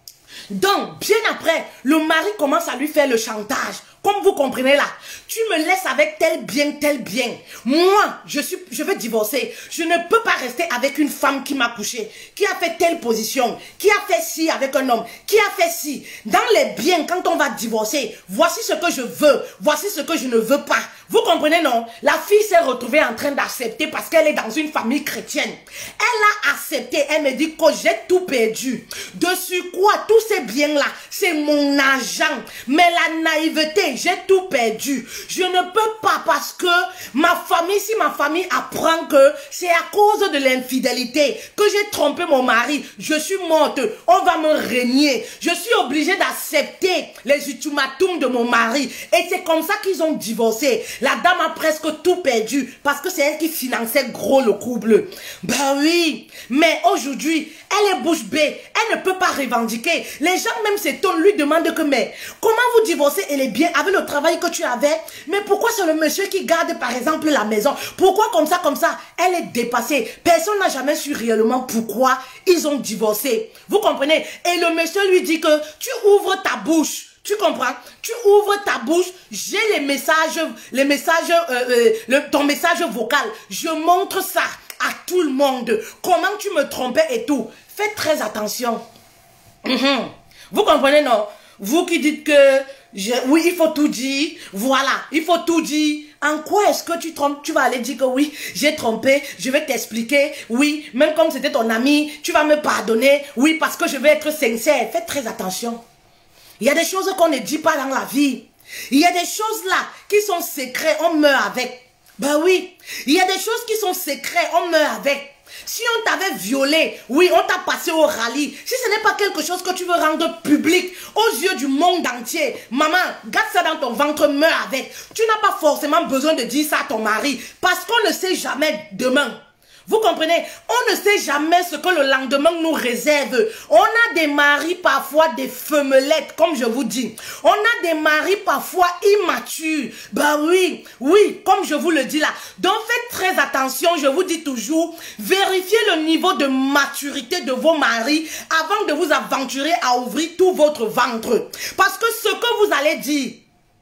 Donc, bien après, le mari commence à lui faire le chantage. Comme vous comprenez là, tu me laisses avec tel bien, tel bien. Moi, je suis, je veux divorcer. Je ne peux pas rester avec une femme qui m'a couché, qui a fait telle position, qui a fait ci avec un homme, qui a fait ci. Dans les biens, quand on va divorcer, voici ce que je veux, voici ce que je ne veux pas. Vous comprenez, non? La fille s'est retrouvée en train d'accepter parce qu'elle est dans une famille chrétienne. Elle a accepté, elle me dit que j'ai tout perdu. Dessus quoi? Tous ces biens-là, c'est mon argent. Mais la naïveté, j'ai tout perdu. Je ne peux pas parce que ma famille, si ma famille apprend que c'est à cause de l'infidélité que j'ai trompé mon mari, je suis morte, on va me régner. Je suis obligée d'accepter les ultimatums de mon mari. Et c'est comme ça qu'ils ont divorcé. La dame a presque tout perdu parce que c'est elle qui finançait gros le couple. Ben oui, mais aujourd'hui, elle est bouche bée. Elle ne peut pas revendiquer. Les gens même s'étonnent, lui demandent que mais comment vous divorcez et les biens avec le travail que tu avais? Mais pourquoi c'est le monsieur qui garde par exemple la maison? Pourquoi comme ça, comme ça? Elle est dépassée. Personne n'a jamais su réellement pourquoi ils ont divorcé. Vous comprenez? Et le monsieur lui dit que tu ouvres ta bouche. Tu comprends? Tu ouvres ta bouche, j'ai les messages, les messages, euh, euh, le, ton message vocal. Je montre ça à tout le monde. Comment tu me trompais et tout. Faites très attention. Mm-hmm. Vous comprenez, non? Vous qui dites que, je, oui, il faut tout dire. Voilà, il faut tout dire. En quoi est-ce que tu trompes? Tu vas aller dire que oui, j'ai trompé, je vais t'expliquer. Oui, même comme c'était ton ami, tu vas me pardonner. Oui, parce que je vais être sincère. Faites très attention. Il y a des choses qu'on ne dit pas dans la vie. Il y a des choses là qui sont secrets, on meurt avec. Ben oui, il y a des choses qui sont secrets, on meurt avec. Si on t'avait violé, oui, on t'a passé au rallye. Si ce n'est pas quelque chose que tu veux rendre public aux yeux du monde entier, maman, garde ça dans ton ventre, meurs avec. Tu n'as pas forcément besoin de dire ça à ton mari parce qu'on ne sait jamais demain. Vous comprenez? On ne sait jamais ce que le lendemain nous réserve. On a des maris parfois des femmelettes, comme je vous dis. On a des maris parfois immatures. Ben oui, oui, comme je vous le dis là. Donc faites très attention, je vous dis toujours, vérifiez le niveau de maturité de vos maris avant de vous aventurer à ouvrir tout votre ventre. Parce que ce que vous allez dire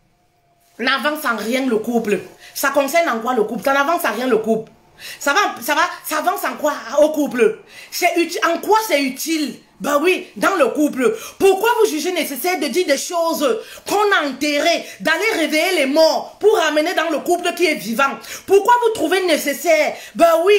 n'avance en rien le couple. Ça concerne en quoi le couple? Ça n'avance en rien le couple. Ça va, ça va, ça avance en quoi au couple? C'est utile, en quoi c'est utile? Ben oui, dans le couple. Pourquoi vous jugez nécessaire de dire des choses qu'on a enterrées, d'aller réveiller les morts pour ramener dans le couple qui est vivant? Pourquoi vous trouvez nécessaire? Ben oui,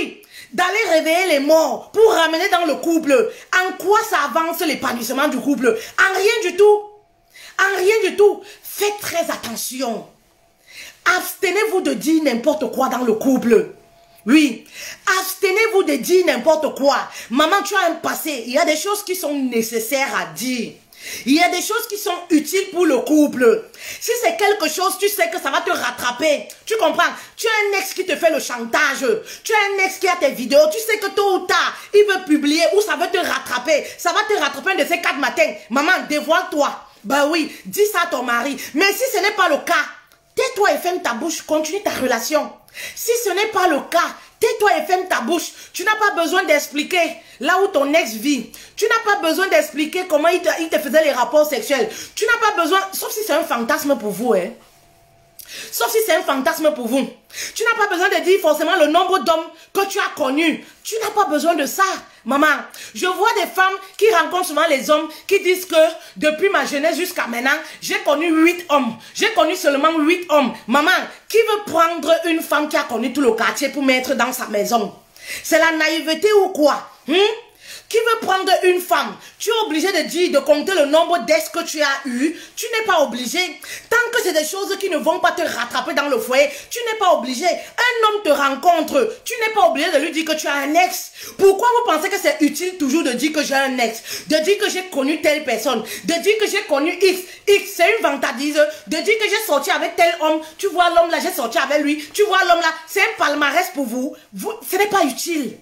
d'aller réveiller les morts pour ramener dans le couple. En quoi ça avance l'épanouissement du couple? En rien du tout. En rien du tout. Faites très attention. Abstenez-vous de dire n'importe quoi dans le couple. Oui. Abstenez-vous de dire n'importe quoi. Maman, tu as un passé. Il y a des choses qui sont nécessaires à dire. Il y a des choses qui sont utiles pour le couple. Si c'est quelque chose, tu sais que ça va te rattraper. Tu comprends? Tu as un ex qui te fait le chantage. Tu as un ex qui a tes vidéos. Tu sais que tôt ou tard, il veut publier ou ça veut te rattraper. Ça va te rattraper un de ces quatre matins. Maman, dévoile-toi. Bah oui, dis ça à ton mari. Mais si ce n'est pas le cas, tais-toi et ferme ta bouche. Continue ta relation. Si ce n'est pas le cas, tais-toi et ferme ta bouche. Tu n'as pas besoin d'expliquer là où ton ex vit. Tu n'as pas besoin d'expliquer comment il te, il te faisait les rapports sexuels. Tu n'as pas besoin, sauf si c'est un fantasme pour vous, hein. Sauf si c'est un fantasme pour vous. Tu n'as pas besoin de dire forcément le nombre d'hommes que tu as connus. Tu n'as pas besoin de ça. Maman, je vois des femmes qui rencontrent souvent les hommes qui disent que depuis ma jeunesse jusqu'à maintenant, j'ai connu huit hommes. J'ai connu seulement huit hommes. Maman, qui veut prendre une femme qui a connu tout le quartier pour mettre dans sa maison? C'est la naïveté ou quoi? Hmm? Qui veut prendre une femme? Tu es obligé de dire, de compter le nombre d'ex que tu as eu. Tu n'es pas obligé. Tant que c'est des choses qui ne vont pas te rattraper dans le foyer, tu n'es pas obligé. Un homme te rencontre, tu n'es pas obligé de lui dire que tu as un ex. Pourquoi vous pensez que c'est utile toujours de dire que j'ai un ex? De dire que j'ai connu telle personne? De dire que j'ai connu X? X, c'est une vantardise. De dire que j'ai sorti avec tel homme. Tu vois l'homme là, j'ai sorti avec lui. Tu vois l'homme là, c'est un palmarès pour vous. vous ce n'est pas utile.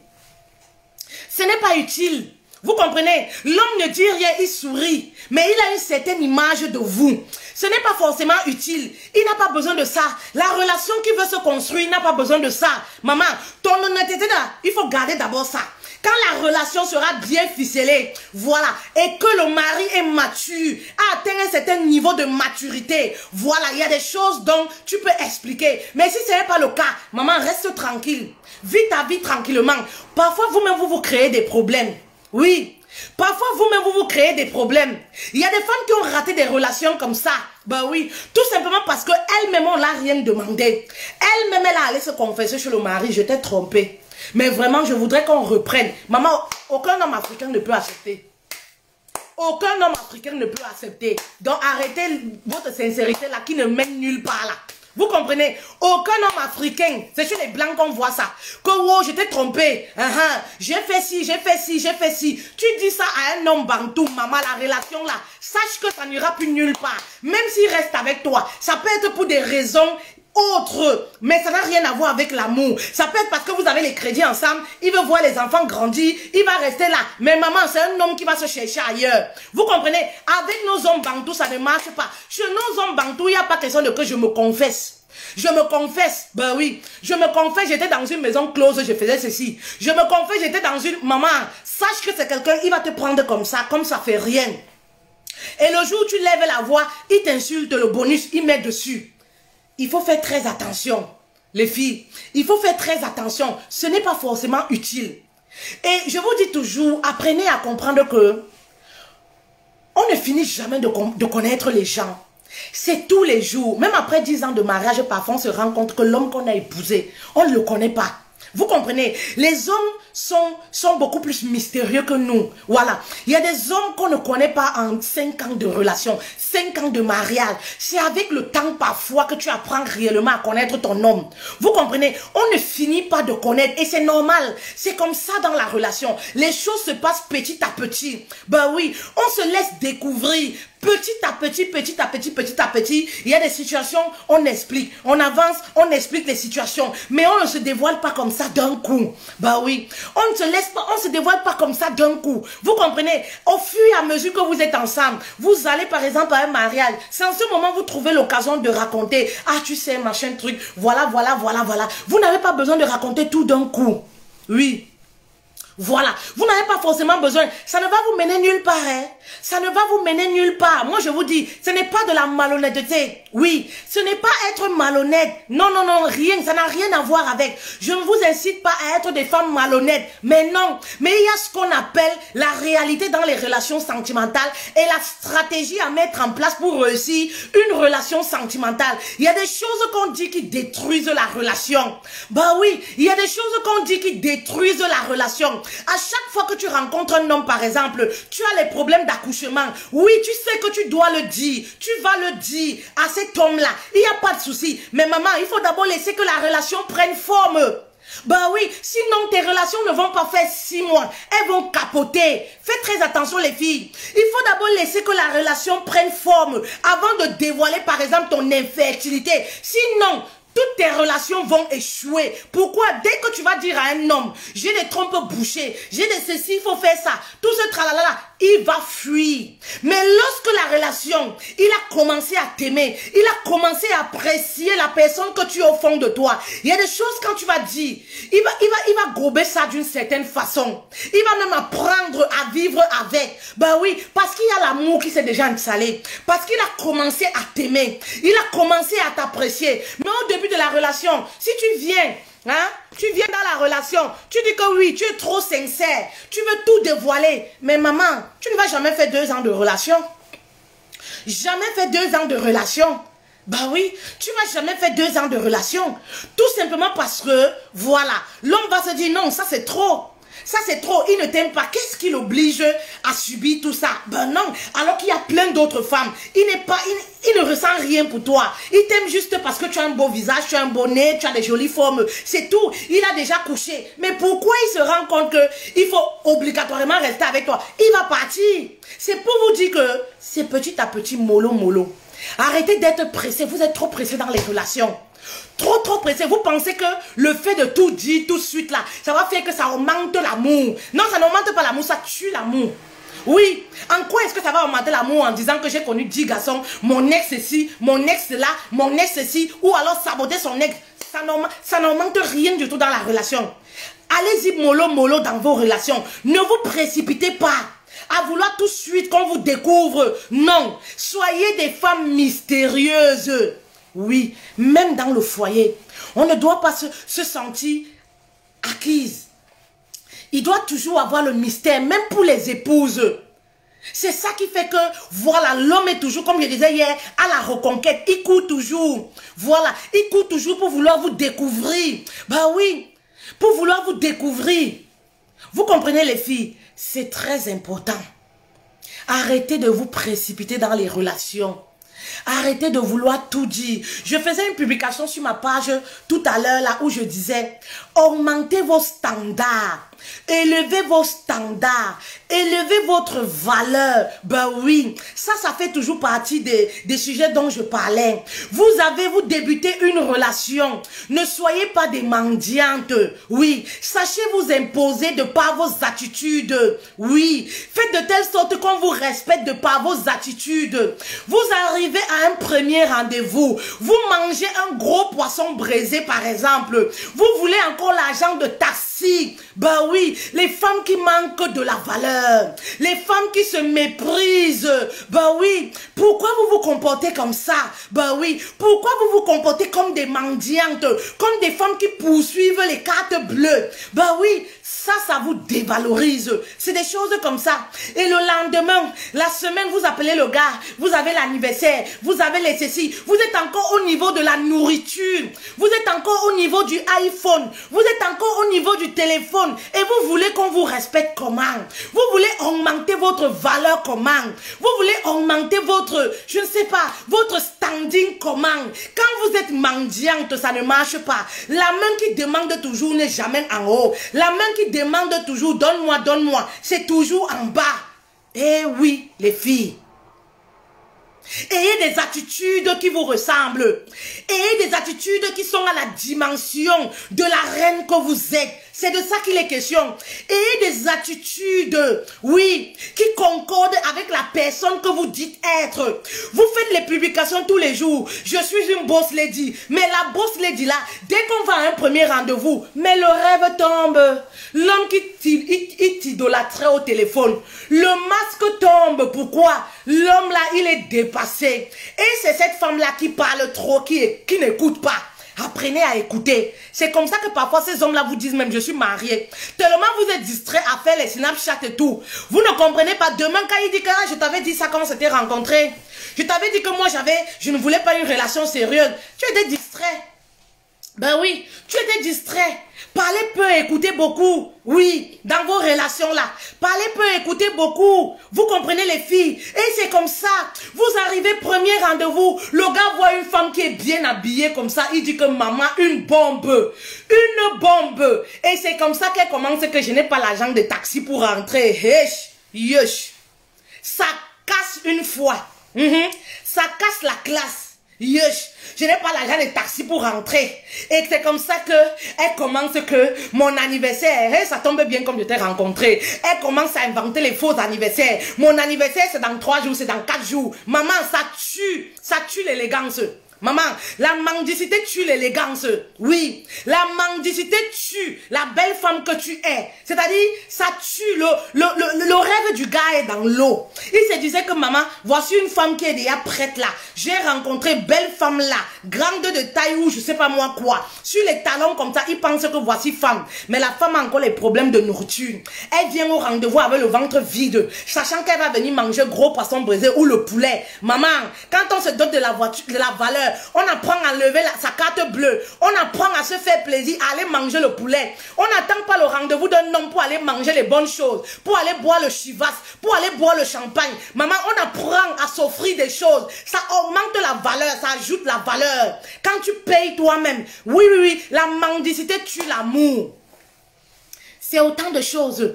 Ce n'est pas utile. Vous comprenez? L'homme ne dit rien, il sourit. Mais il a une certaine image de vous. Ce n'est pas forcément utile. Il n'a pas besoin de ça. La relation qui veut se construire n'a pas besoin de ça. Maman, ton honnêteté là, il faut garder d'abord ça. Quand la relation sera bien ficelée, voilà, et que le mari est mature, a atteint un certain niveau de maturité, voilà, il y a des choses dont tu peux expliquer. Mais si ce n'est pas le cas, maman, reste tranquille. Vis ta vie tranquillement. Parfois, vous-même, vous vous créez des problèmes. Oui. Parfois, vous-même, vous vous créez des problèmes. Il y a des femmes qui ont raté des relations comme ça. Ben oui. Tout simplement parce qu'elles-mêmes, on l'a rien demandé. Elle-même, elle a allé se confesser chez le mari. Je t'ai trompé. Mais vraiment, je voudrais qu'on reprenne. Maman, aucun homme africain ne peut accepter. Aucun homme africain ne peut accepter. Donc, arrêtez votre sincérité là qui ne mène nulle part là. Vous comprenez? Aucun homme africain, c'est chez les blancs qu'on voit ça. Que wow, je t'ai trompé. Uh -huh. J'ai fait ci, j'ai fait ci, j'ai fait ci. Tu dis ça à un homme bantou, maman, la relation là. Sache que ça n'ira plus nulle part. Même s'il reste avec toi, ça peut être pour des raisons autres. Mais ça n'a rien à voir avec l'amour. Ça peut être parce que vous avez les crédits ensemble. Il veut voir les enfants grandir. Il va rester là. Mais maman, c'est un homme qui va se chercher ailleurs. Vous comprenez? Avec nos hommes bantous, ça ne marche pas. Chez nos hommes bantous, il n'y a pas question de que je me confesse. Je me confesse, ben oui, je me confesse, j'étais dans une maison close, je faisais ceci. Je me confesse, j'étais dans une... Maman, sache que c'est quelqu'un, il va te prendre comme ça, comme ça fait rien. Et le jour où tu lèves la voix, il t'insulte, le bonus, il met dessus. Il faut faire très attention, les filles. Il faut faire très attention. Ce n'est pas forcément utile. Et je vous dis toujours, apprenez à comprendre que on ne finit jamais de, de connaître les gens. C'est tous les jours. Même après dix ans de mariage, parfois on se rend compte que l'homme qu'on a épousé, on ne le connaît pas. Vous comprenez? Les hommes sont, sont beaucoup plus mystérieux que nous. Voilà. Il y a des hommes qu'on ne connaît pas en cinq ans de relation, cinq ans de mariage. C'est avec le temps parfois que tu apprends réellement à connaître ton homme. Vous comprenez? On ne finit pas de connaître et c'est normal. C'est comme ça dans la relation. Les choses se passent petit à petit. Ben oui, on se laisse découvrir. Petit à petit, petit à petit, petit à petit, il y a des situations, on explique, on avance, on explique les situations, mais on ne se dévoile pas comme ça d'un coup. Bah oui, on ne se laisse pas, on se dévoile pas comme ça d'un coup. Vous comprenez? Au fur et à mesure que vous êtes ensemble, vous allez par exemple à un mariage, c'est en ce moment vous trouvez l'occasion de raconter, ah tu sais, machin truc, voilà, voilà, voilà, voilà. Vous n'avez pas besoin de raconter tout d'un coup. Oui. Voilà, vous n'avez pas forcément besoin, ça ne va vous mener nulle part, hein? Ça ne va vous mener nulle part. Moi, je vous dis, ce n'est pas de la malhonnêteté. Oui, ce n'est pas être malhonnête. Non, non, non, rien. Ça n'a rien à voir avec. Je ne vous incite pas à être des femmes malhonnêtes. Mais non. Mais il y a ce qu'on appelle la réalité dans les relations sentimentales et la stratégie à mettre en place pour réussir une relation sentimentale. Il y a des choses qu'on dit qui détruisent la relation. Bah oui, il y a des choses qu'on dit qui détruisent la relation. À chaque fois que tu rencontres un homme, par exemple, tu as les problèmes d'accouchement. Oui, tu sais que tu dois le dire. Tu vas le dire à cet homme-là. Il n'y a pas de souci. Mais maman, il faut d'abord laisser que la relation prenne forme. Bah oui, sinon tes relations ne vont pas faire six mois. Elles vont capoter. Faites très attention les filles. Il faut d'abord laisser que la relation prenne forme avant de dévoiler par exemple ton infertilité. Sinon, toutes tes relations vont échouer. Pourquoi? Dès que tu vas dire à un homme, j'ai des trompes bouchées, j'ai des ceci, il faut faire ça, tout ce tralala, il va fuir. Mais lorsque la relation, il a commencé à t'aimer, il a commencé à apprécier la personne que tu es au fond de toi, il y a des choses quand tu vas dire, il va, il va, il va gober ça d'une certaine façon. Il va même apprendre à vivre avec. Ben oui, parce qu'il y a l'amour qui s'est déjà installé. Parce qu'il a commencé à t'aimer. Il a commencé à t'apprécier. Mais au début de la relation, si tu viens, hein, tu viens dans la relation, tu dis que oui, tu es trop sincère, tu veux tout dévoiler. Mais maman, tu ne vas jamais faire deux ans de relation. Jamais fait deux ans de relation. Bah oui, tu vas jamais faire deux ans de relation. Tout simplement parce que, voilà, l'homme va se dire non, ça c'est trop. Ça c'est trop, il ne t'aime pas. Qu'est-ce qui l'oblige à subir tout ça? Ben non, alors qu'il y a plein d'autres femmes. Il n'est pas, il, il ne ressent rien pour toi. Il t'aime juste parce que tu as un beau visage, tu as un beau nez, tu as des jolies formes. C'est tout. Il a déjà couché. Mais pourquoi il se rend compte qu'il faut obligatoirement rester avec toi? Il va partir. C'est pour vous dire que c'est petit à petit, mollo, mollo. Arrêtez d'être pressé. Vous êtes trop pressé dans les relations. Trop, trop pressé. Vous pensez que le fait de tout dire tout de suite là, ça va faire que ça augmente l'amour. Non, ça n'augmente pas l'amour, ça tue l'amour. Oui. En quoi est-ce que ça va augmenter l'amour en disant que j'ai connu dix garçons, mon ex ceci, mon ex là, mon ex ceci, ou alors saboter son ex? Ça n'augmente rien du tout dans la relation. Allez-y mollo, mollo dans vos relations. Ne vous précipitez pas à vouloir tout de suite qu'on vous découvre. Non. Soyez des femmes mystérieuses. Oui, même dans le foyer, on ne doit pas se, se sentir acquise. Il doit toujours avoir le mystère, même pour les épouses. C'est ça qui fait que, voilà, l'homme est toujours, comme je disais hier, à la reconquête. Il court toujours. Voilà, il court toujours pour vouloir vous découvrir. Bah oui, pour vouloir vous découvrir. Vous comprenez les filles? C'est très important. Arrêtez de vous précipiter dans les relations. Arrêtez de vouloir tout dire. Je faisais une publication sur ma page tout à l'heure là où je disais augmentez vos standards, élevez vos standards, élevez votre valeur. Ben oui, ça, ça fait toujours partie des, des sujets dont je parlais. Vous avez, vous débuté une relation. Ne soyez pas des mendiantes. Oui, sachez vous imposer de par vos attitudes. Oui, faites de telle sorte qu'on vous respecte de par vos attitudes. Vous arrivez à un premier rendez-vous. Vous mangez un gros poisson braisé par exemple. Vous voulez encore l'argent de taxi. Bah oui, les femmes qui manquent de la valeur, les femmes qui se méprisent, bah oui, pourquoi vous vous comportez comme ça? Bah oui, pourquoi vous vous comportez comme des mendiantes, comme des femmes qui poursuivent les cartes bleues? Bah oui, ça, ça vous dévalorise. C'est des choses comme ça. Et le lendemain, la semaine, vous appelez le gars, vous avez l'anniversaire, vous avez les ceci, vous êtes encore au niveau de la nourriture, vous êtes encore au niveau du iPhone, vous êtes encore au niveau du téléphone, et vous voulez qu'on vous respecte comment? Vous voulez augmenter votre valeur comment? Vous voulez augmenter votre, je ne sais pas, votre standing comment? Quand vous êtes mendiante, ça ne marche pas. La main qui demande toujours n'est jamais en haut. La main qui demande toujours donne-moi, donne-moi, c'est toujours en bas. Eh oui, les filles. Ayez des attitudes qui vous ressemblent. Ayez des attitudes qui sont à la dimension de la reine que vous êtes. C'est de ça qu'il est question. Et des attitudes, oui, qui concordent avec la personne que vous dites être. Vous faites les publications tous les jours. Je suis une boss lady. Mais la boss lady là, dès qu'on va à un premier rendez-vous, mais le rêve tombe. L'homme qui t'idolâtrait au téléphone, le masque tombe. Pourquoi? L'homme là, il est dépassé. Et c'est cette femme-là qui parle trop, qui, qui n'écoute pas. Apprenez à écouter. C'est comme ça que parfois ces hommes-là vous disent même je suis marié. Tellement vous êtes distrait à faire les Snapchat et tout. Vous ne comprenez pas. Demain quand il dit que ah, je t'avais dit ça quand on s'était rencontrés. Je t'avais dit que moi j'avais, je ne voulais pas une relation sérieuse. Tu étais distrait. Ben oui, tu étais distrait. Parlez peu, écoutez beaucoup. Oui, dans vos relations-là. Parlez peu, écoutez beaucoup. Vous comprenez les filles. Et c'est comme ça. Vous arrivez, premier rendez-vous. Le gars voit une femme qui est bien habillée comme ça. Il dit que maman, une bombe. Une bombe. Et c'est comme ça qu'elle commence que je n'ai pas l'argent de taxi pour rentrer. Hesh, yesh. Ça casse une fois. Mm-hmm. Ça casse la classe. Yesh, je n'ai pas l'argent de taxi pour rentrer. Et c'est comme ça que elle commence que mon anniversaire, hey, ça tombe bien comme je t'ai rencontré. Elle commence à inventer les faux anniversaires. Mon anniversaire c'est dans trois jours, c'est dans quatre jours. Maman, ça tue, ça tue l'élégance. Maman, la mendicité tue l'élégance. Oui, la mendicité tue la belle femme que tu es. C'est-à-dire, ça tue le, le, le, le rêve du gars est dans l'eau. Il se disait que maman, voici une femme qui est déjà prête là. J'ai rencontré belle femme là, grande de taille ou je sais pas moi quoi. Sur les talons comme ça, il pense que voici femme. Mais la femme a encore les problèmes de nourriture. Elle vient au rendez-vous avec le ventre vide, sachant qu'elle va venir manger gros poisson braisé ou le poulet. Maman, quand on se dote de la voiture, de la valeur, on apprend à lever la, sa carte bleue. On apprend à se faire plaisir, à aller manger le poulet. On n'attend pas le rendez-vous d'un homme pour aller manger les bonnes choses, pour aller boire le chivas, pour aller boire le champagne. Maman, on apprend à s'offrir des choses. Ça augmente la valeur, ça ajoute la valeur. Quand tu payes toi-même, oui, oui, oui, la mendicité tue l'amour. C'est autant de choses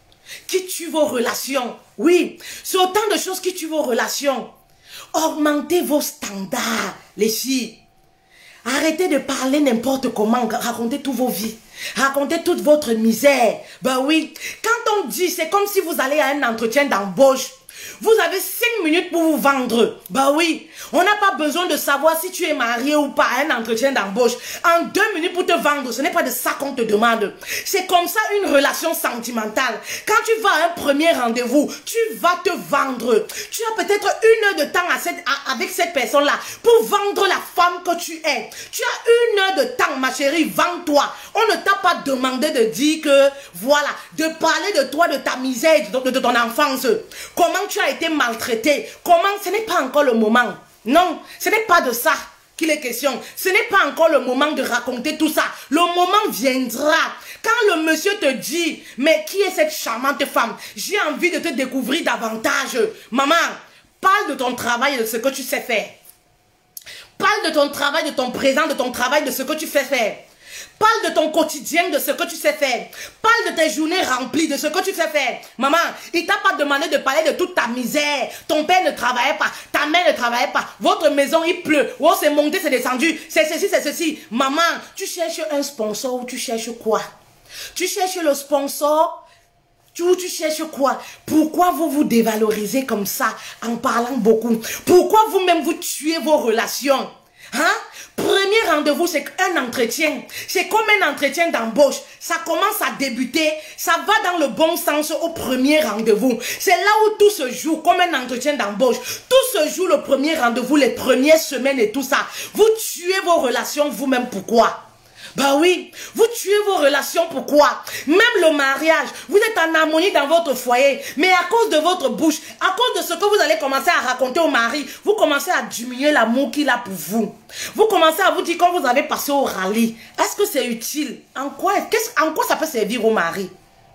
qui tuent vos relations. Oui, c'est autant de choses qui tuent vos relations. Augmentez vos standards, les filles. Arrêtez de parler n'importe comment, racontez toutes vos vies. Racontez toute votre misère. Ben oui, quand on dit, c'est comme si vous allez à un entretien d'embauche. Vous avez cinq minutes pour vous vendre. Bah oui, on n'a pas besoin de savoir si tu es marié ou pas à un entretien d'embauche. En deux minutes pour te vendre, ce n'est pas de ça qu'on te demande. C'est comme ça une relation sentimentale. Quand tu vas à un premier rendez-vous, tu vas te vendre. Tu as peut-être une heure de temps à cette, à, avec cette personne-là pour vendre la femme que tu es. Tu as une heure de temps, ma chérie, vends-toi. On ne t'a pas demandé de dire que, voilà, de parler de toi, de ta misère, de, de, de ton enfance. Comment tu as été maltraité. Comment? Ce n'est pas encore le moment. Non, ce n'est pas de ça qu'il est question. Ce n'est pas encore le moment de raconter tout ça. Le moment viendra. Quand le monsieur te dit, mais qui est cette charmante femme? J'ai envie de te découvrir davantage. Maman, parle de ton travail et de ce que tu sais faire. Parle de ton travail, de ton présent, de ton travail, de ce que tu fais faire. Parle de ton quotidien, de ce que tu sais faire. Parle de tes journées remplies, de ce que tu sais faire. Maman, il t'a pas demandé de parler de toute ta misère. Ton père ne travaillait pas, ta mère ne travaillait pas. Votre maison, il pleut. Oh, c'est monté, c'est descendu. C'est ceci, c'est ceci. Maman, tu cherches un sponsor ou tu cherches quoi? Tu cherches le sponsor? Tu, tu cherches quoi? Pourquoi vous vous dévalorisez comme ça en parlant beaucoup? Pourquoi vous-même vous tuez vos relations? Hein? Premier rendez-vous, c'est un entretien. C'est comme un entretien d'embauche. Ça commence à débuter. Ça va dans le bon sens au premier rendez-vous. C'est là où tout se joue comme un entretien d'embauche. Tout se joue le premier rendez-vous, les premières semaines et tout ça. Vous tuez vos relations vous-même. Pourquoi? Bah oui, vous tuez vos relations, pourquoi? Même le mariage, vous êtes en harmonie dans votre foyer, mais à cause de votre bouche, à cause de ce que vous allez commencer à raconter au mari, vous commencez à diminuer l'amour qu'il a pour vous. Vous commencez à vous dire quand vous avez passé au rallye, est-ce que c'est utile? En quoi, qu'est-ce, en quoi ça peut servir au mari?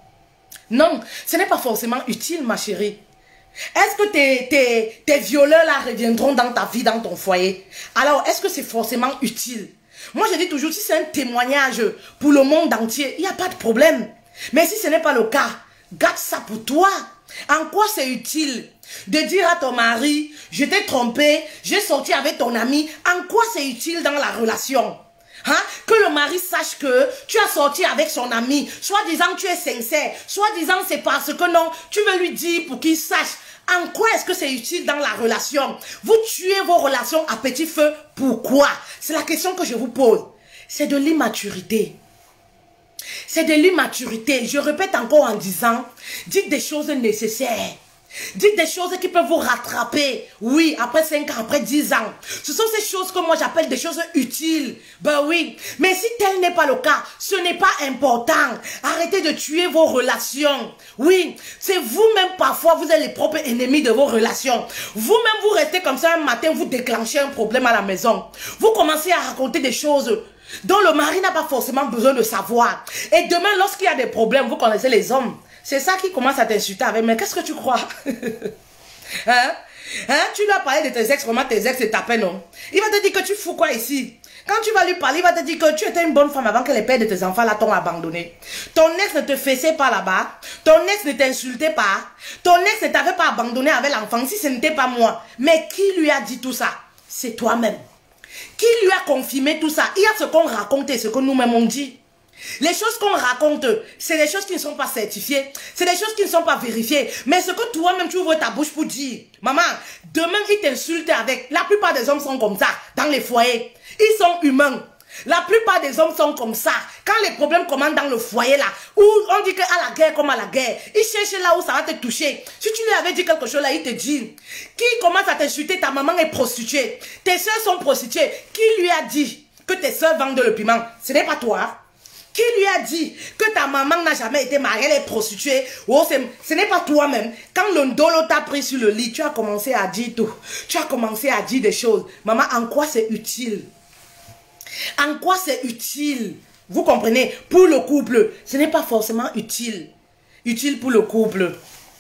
Non, ce n'est pas forcément utile, ma chérie. Est-ce que tes, tes, tes violeurs là reviendront dans ta vie, dans ton foyer? Alors, est-ce que c'est forcément utile? Moi, je dis toujours, si c'est un témoignage pour le monde entier, il n'y a pas de problème. Mais si ce n'est pas le cas, garde ça pour toi. En quoi c'est utile de dire à ton mari, je t'ai trompé, j'ai sorti avec ton ami? En quoi c'est utile dans la relation? Hein? Que le mari sache que tu as sorti avec son ami, soi-disant tu es sincère, soi-disant c'est parce que non, tu veux lui dire pour qu'il sache. En quoi est-ce que c'est utile dans la relation? Vous tuez vos relations à petit feu, pourquoi? C'est la question que je vous pose. C'est de l'immaturité. C'est de l'immaturité. Je répète encore en disant, dites des choses nécessaires. Dites des choses qui peuvent vous rattraper. Oui, après cinq ans, après dix ans. Ce sont ces choses que moi j'appelle des choses utiles. Ben oui. Mais si tel n'est pas le cas, ce n'est pas important. Arrêtez de tuer vos relations. Oui, c'est vous-même parfois, vous êtes les propres ennemis de vos relations. Vous-même, vous restez comme ça un matin, vous déclenchez un problème à la maison. Vous commencez à raconter des choses dont le mari n'a pas forcément besoin de savoir. Et demain, lorsqu'il y a des problèmes, vous connaissez les hommes. C'est ça qui commence à t'insulter avec, mais qu'est-ce que tu crois? hein? Hein? Tu lui as parlé de tes ex, comment tes ex te tapaient, non? Il va te dire que tu fous quoi ici? Quand tu vas lui parler, il va te dire que tu étais une bonne femme avant que les pères de tes enfants là t'ont abandonné. Ton ex ne te fessait pas là-bas. Ton ex ne t'insultait pas. Ton ex ne t'avait pas abandonné avec l'enfant si ce n'était pas moi. Mais qui lui a dit tout ça? C'est toi-même. Qui lui a confirmé tout ça? Il y a ce qu'on raconte et ce que nous-mêmes on dit. Les choses qu'on raconte, c'est des choses qui ne sont pas certifiées, c'est des choses qui ne sont pas vérifiées. Mais ce que toi-même tu ouvres ta bouche pour dire, maman, demain il t'insulte avec. La plupart des hommes sont comme ça, dans les foyers. Ils sont humains. La plupart des hommes sont comme ça. Quand les problèmes commencent dans le foyer là, où on dit qu'à la guerre comme à la guerre, ils cherchent là où ça va te toucher. Si tu lui avais dit quelque chose là, il te dit, qui commence à t'insulter, ta maman est prostituée, tes soeurs sont prostituées. Qui lui a dit que tes soeurs vendent le piment? Ce n'est pas toi. Qui lui a dit que ta maman n'a jamais été mariée, elle est prostituée? Oh, ce n'est pas toi-même. Quand le ndolo t'a pris sur le lit, tu as commencé à dire tout. Tu as commencé à dire des choses. Maman, en quoi c'est utile? En quoi c'est utile? Vous comprenez? Pour le couple, ce n'est pas forcément utile. Utile pour le couple.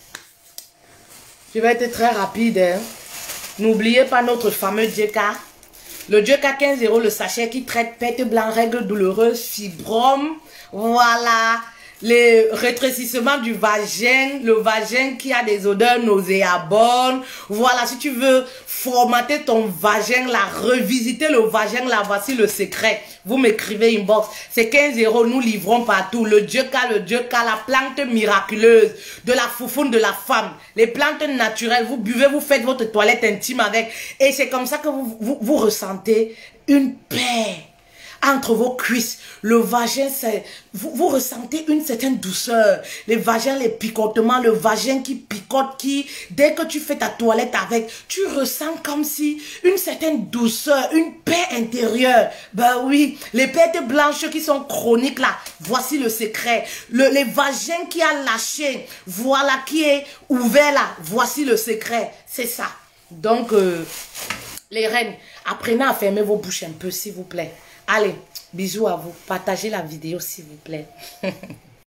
Je vais être très rapide. Hein? N'oubliez pas notre fameux D K. Le D K quinze euros, le sachet qui traite pète blanc, règles douloureuses, fibromes, voilà, les rétrécissements du vagin, le vagin qui a des odeurs nauséabondes, voilà, si tu veux formater ton vagin, là, revisiter le vagin, là, voici le secret. Vous m'écrivez inbox, c'est quinze euros, nous livrons partout. Le D K, le D K, la plante miraculeuse de la foufoune de la femme. Les plantes naturelles, vous buvez, vous faites votre toilette intime avec. Et c'est comme ça que vous, vous, vous ressentez une paix entre vos cuisses. Le vagin, c'est, vous, vous ressentez une certaine douceur. Les vagins, les picotements, le vagin qui picote, qui, dès que tu fais ta toilette avec, tu ressens comme si une certaine douceur, une paix intérieure. Ben oui, les pètes blanches qui sont chroniques là, voici le secret. Le, les vagins qui a lâché, voilà, qui est ouvert là, voici le secret. C'est ça. Donc, euh, les reines, apprenez à fermer vos bouches un peu, s'il vous plaît. Allez, bisous à vous. Partagez la vidéo, s'il vous plaît.